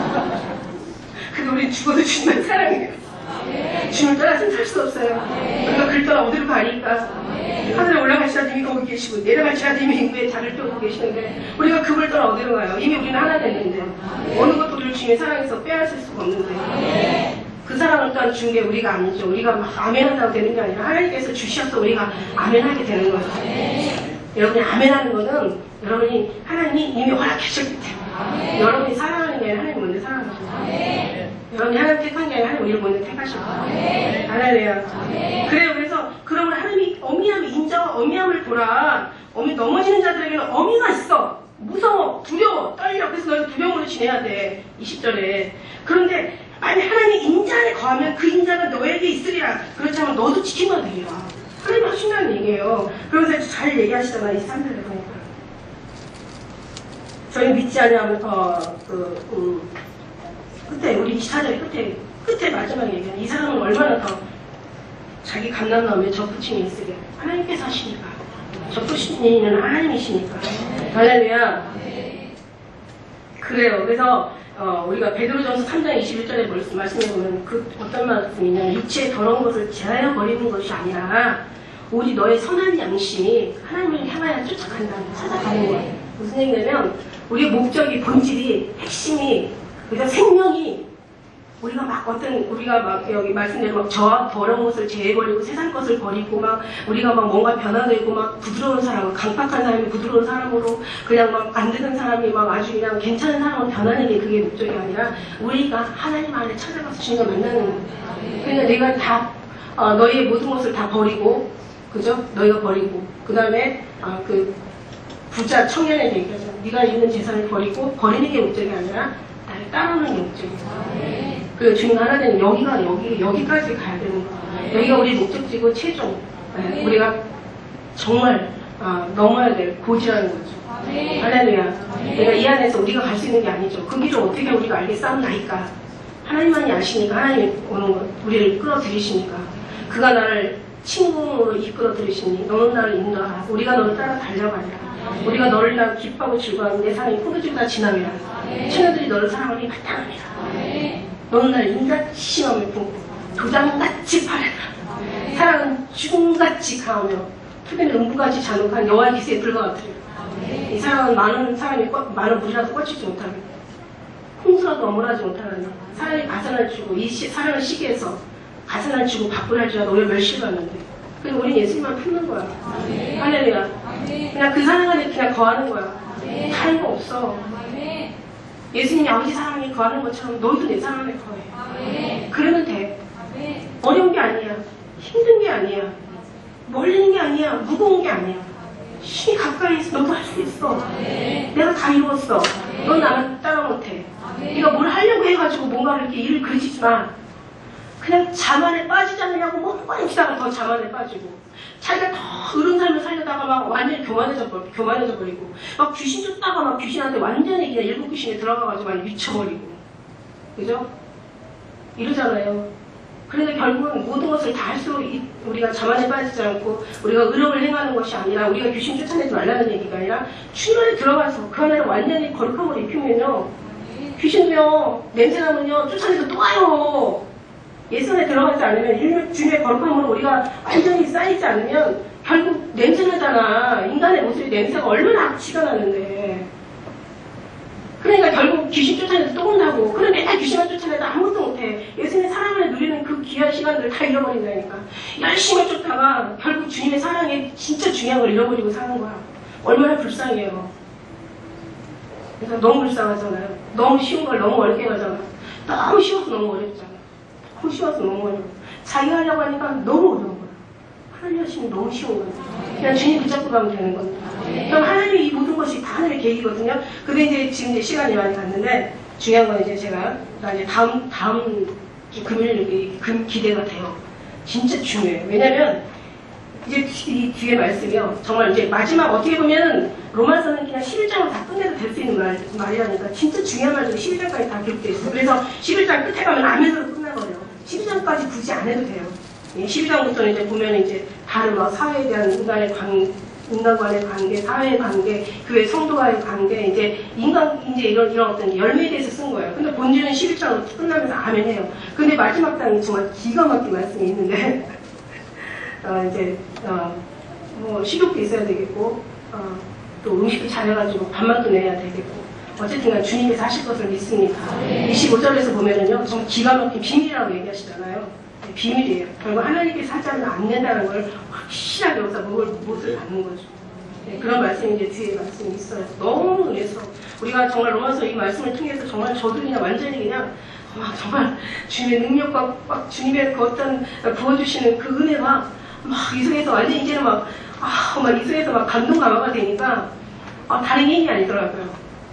근데 우리 죽어도 주님만 사랑해요. 주님을 떠나서는 살 수 없어요. 우리가 그를 떠나 어디로 가니까. 하늘에 올라가시다님이 거기 계시고 내려가시다님이 위에 달을 펴고 계시는데 우리가 그걸 떠나 어디로 가요? 이미 우리는 하나 됐는데 어느 것도 우리를 주님의 사랑에서 빼앗을 수가 없는데 그 사랑을 또한 준 게 우리가 아니죠. 우리가 막 아멘한다고 되는 게 아니라 하나님께서 주셔서 우리가 아멘하게 되는 거죠. 여러분이 아멘하는 거는 여러분이 하나님이 이미 허락하셨기 때문에 여러분이 사랑하는 게 아니라 하나님 먼저 사랑하는 거죠. 여러분이 하나님 택한 게 아니라 하나님 우리를 먼저 택하셨고 할렐루야. 그래요. 그래서 그러면 하나님이 어미함을 인정하고 어미함을 보라. 어미 넘어지는 자들에게는 어미가 있어. 무서워, 두려워, 떨려. 그래서 너희는 두려움으로 지내야 돼. 20절에. 그런데 만약 하나님 인자 안에 거하면 그 인자가 너에게 있으리라. 그렇지 않으면 너도 지키면 되리라. 하나님 하신다는 얘기예요. 그러면서 잘 얘기하시잖아. 23절에 보니까. 저희 믿지 않으면 끝에 우리 24절 끝에 마지막에 얘기해요. 이 사람은 얼마나 더 자기 감남나무에 접붙임이 있으려. 하나님께서 하시니까. 접붙이는 하나님이시니까. 할렐루야. 그래요. 그래서 우리가 베드로전서 3장 21절에 말씀해보면 그 어떤 말씀이냐면 육체의 더러운 것을 제하여 버리는 것이 아니라 오직 너의 선한 양심이 하나님을 향하여 찾아가는 거예요. 무슨 얘기냐면 우리의 목적이 본질이 핵심이 그러니까 생명이 우리가 막 여기 말씀대로 막 저와 더러운 것을 제해버리고 세상 것을 버리고 막 우리가 막 뭔가 변화되고 막 부드러운 사람, 강팍한 사람이 부드러운 사람으로 그냥 막 안 되는 사람이 막 아주 그냥 괜찮은 사람으로 변하는 게 그게 목적이 아니라 우리가 하나님 안에 찾아가서 주님과 만나는 거예요. 그러니까 내가 다 너희의 모든 것을 다 버리고 그죠? 너희가 버리고 그 다음에 그 부자 청년의 얘기하죠. 네가 있는 재산을 버리고 버리는 게 목적이 아니라 나를 따르는 게 목적이에요. 그리고 주님 하나 되는 여기까지 가야 되는 거예요. 여기가 우리 목적지고 최종 우리가 정말 넘어야 될 고지라는 거죠. 할렐루야. 내가 이 안에서 우리가 갈 수 있는 게 아니죠. 그 길을 어떻게 우리가 알겠사옵나이까. 하나님만이 아시니까 하나님이 오는 것 우리를 끌어들이시니까 그가 나를 친구로 이끌어 들으시니 너는 나를 인도하라. 우리가 너를 따라 달려가리라. 우리가 너를 낳아 기뻐하고 즐거워하는 내 사랑이 포도주가 지나리라. 처녀들이 너를 사랑하니 마땅하니라. 너는 나를 인같이 심함을 품고 도장같이 바래라. 사랑은 죽음같이 강하며 투비는 음부같이 잔혹한 여호와의 기세에 불과하더라. 이 사랑은 많은 물이라도 꽂히지 못하고 홍수라도 어물하지 못하는 사랑이 가산을 주고 이 사랑의 시기에서 가산을 주고 바꾸랄지라도 우리가 멸시받는데 그래서 우리는 예수님만 품는 거야. 할렐루야. 그냥 그 사랑 안에 그냥 거하는 거야. 다른 거 없어. 예수님이 아버지 사랑에 거하는 것처럼 너희도 내 사랑 안에 거해. 그러면 돼. 어려운 게 아니야. 힘든 게 아니야. 멀리는 게 아니야. 무거운 게 아니야. 신이 가까이 있어. 너도 할 수 있어. 내가 다 이루었어. 넌 나만 따라 못해. 네가 뭘 하려고 해가지고 뭔가를 이렇게 일을 그르치지 마. 그냥 자만에 빠지지 않느냐고 뭔가 기다가 더 자만에 빠지고 자기가 더 어른 삶을 살려다가 막 완전히 교만해져 버리고 막 귀신 쫓다가 막 귀신한테 완전히 그냥 일곱 귀신에 들어가가지고 많이 미쳐버리고 그죠? 이러잖아요. 그런데 결국은 모든 것을 다 할수록 우리가 자만에 빠지지 않고 우리가 의롭을 행하는 것이 아니라 우리가 귀신 쫓아내지 말라는 얘기가 아니라 주님 안에 들어가서 그 안에 완전히 거룩함을 입히면요 귀신도요 냄새나면요 쫓아내서 또 와요. 예수 안에 들어가지 않으면 주님의 거룩함으로 우리가 완전히 쌓이지 않으면 결국 냄새나잖아. 인간의 모습이 냄새가 얼마나 악취가 나는데. 그러니까 결국 그냥 귀신 쫓아내도 또 혼나고, 그럼 맨날 귀신만 쫓아내도 아무것도 못해. 예수님의 사랑을 누리는 그 귀한 시간들을 다 잃어버린다니까. 열심히 쫓다가 결국 주님의 사랑에 진짜 중요한 걸 잃어버리고 사는 거야. 얼마나 불쌍해요. 그래서 너무 불쌍하잖아요. 너무 쉬운 걸 너무 어렵게 가잖아요. 너무 쉬워서 너무 어렵잖아요. 너무 쉬워서 너무 어려워. 자기가 하려고 하니까 너무 어려운 거야. 하나님 하시면 너무 쉬운 거예요. 그냥 주님 붙잡고 가면 되는 겁니다. 그럼 하나님이 이 모든 것이 다 하나님의 계획이거든요. 근데 이제 지금 이제 시간이 많이 갔는데 중요한 건 이제 제가 이제 다음 금요일에 기대가 돼요. 진짜 중요해요. 왜냐면 이제 이 뒤에 말씀이요. 정말 이제 마지막 어떻게 보면 로마서는 그냥 11장을 다 끝내도 될 수 있는 말이라니까 진짜 중요한 말들이 11장까지 다 기록되어 있어요. 그래서 11장 끝에 가면 아멘으로 끝나버려요. 12장까지 굳이 안 해도 돼요. 12장부터는 이제 보면 이제 다른 뭐 사회에 대한 인간과의 관계, 사회의 관계, 교회 성도와의 관계, 이제 이제 이런 어떤 열매에 대해서 쓴 거예요. 근데 본질은 11장으로 끝나면서 아멘해요. 근데 마지막 장이 정말 기가 막힌 말씀이 있는데, 뭐 식욕도 있어야 되겠고, 또 음식도 잘해가지고 밥만도 내야 되겠고, 어쨌든 주님께서 하실 것을 믿습니다. 25절에서 보면은요, 정말 기가 막힌 비밀이라고 얘기하시잖아요. 비밀이에요. 결국 하나님께서 하지 않으면 안 된다는 걸 확실하게 여기서 못을 받는 거죠. 네, 그런 말씀이 이제 뒤에 말씀이 있어요. 너무 은혜스러워. 우리가 정말 로마서 이 말씀을 통해서 정말 저도 그냥 완전히 그냥 정말 주님의 능력과 막 주님의 그 어떤 부어주시는 그 은혜가 막 이 속에서 완전히 이제는 막 이 속에서 막 감동 감화가 되니까 다른 얘기 아니더라고요.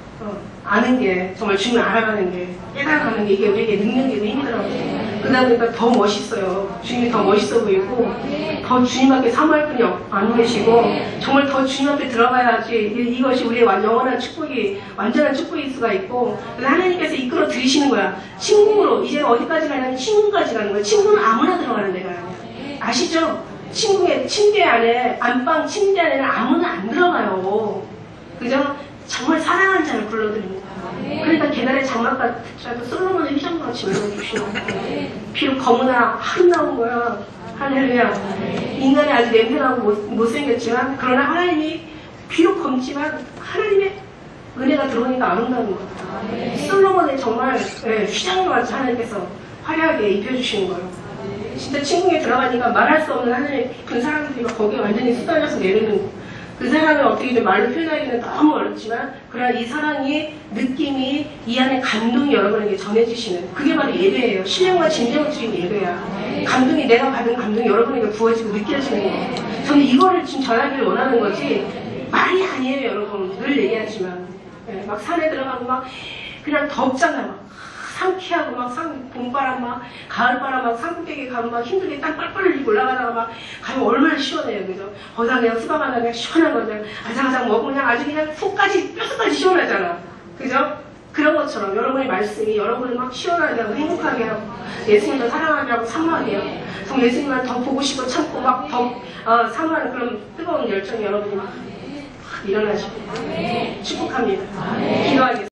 아는 게 정말 주님을 알아가는 게 깨달아가는 게 이게 우리에게 능력이고 힘이더라고요. 그러다 보니까 더 멋있어요. 주님이 더 멋있어 보이고 더 주님 앞에 사모할 분이 안 계시고 정말 더 주님 앞에 들어가야지 이것이 우리의 영원한 축복이 완전한 축복일 수가 있고 하나님께서 이끌어 들이시는 거야. 친구로 이제 어디까지 가냐면 친구까지 가는 거야. 친구는 아무나 들어가는 데가 아니야. 아시죠? 친구의 침대 안에 안방 침대 안에는 아무나 안 들어가요. 그죠? 정말 사랑하는 자를 불러드립니다. 그러니까 계단의 장막같이 솔로몬의 휘장같이 외워주시는 거예요. 비록 검으나 아름다운 거야. 할렐루야. 인간이 아주 냄새나고 못생겼지만 그러나 하나님이 비록 검지만 하나님의 은혜가 들어오니까 아름다운 거예요. 솔로몬의 정말 휘장같이 하나님께서 화려하게 입혀주시는 거예요. 진짜 침궁에 들어가니까 말할 수 없는 하나님의 그 사람들이 거기에 완전히 쏟아져서 내리는 거. 그 사랑을 어떻게 말로 표현하기는 너무 어렵지만 그러나 이 사랑이 느낌이 이 안에 감동이 여러분에게 전해지시는 그게 바로 예배예요. 신령과 진정을 드린 예배야. 감동이 내가 받은 감동이 여러분에게 부어지고 느껴지는 거예요. 저는 이거를 지금 전하기를 원하는 거지 말이 아니에요. 여러분 늘 얘기하지만 막 산에 들어가고 막 그냥 덥잖아요. 막 상쾌하고 막 봄바람 막 가을바람 막 산꼭대기 가면 막 힘들게 땀 뻘뻘 흘리고 올라가다가 막 가면 얼마나 시원해요. 그죠? 거기다 그냥 수박 하나 그냥 시원한 거 그냥 아장아장 먹으면 그냥 아주 그냥 속까지 뼛속까지 시원하잖아. 그죠? 그런 것처럼 여러분의 말씀이 여러분을 막 시원하게 하고 행복하게 하고 예수님을 사랑하게 하고 사모하게 하고 정말 예수님만 더 보고 싶고 참고 막 더 사모하는 그런 뜨거운 열정이 여러분이 막 일어나시고 축복합니다. 기도하겠습니다.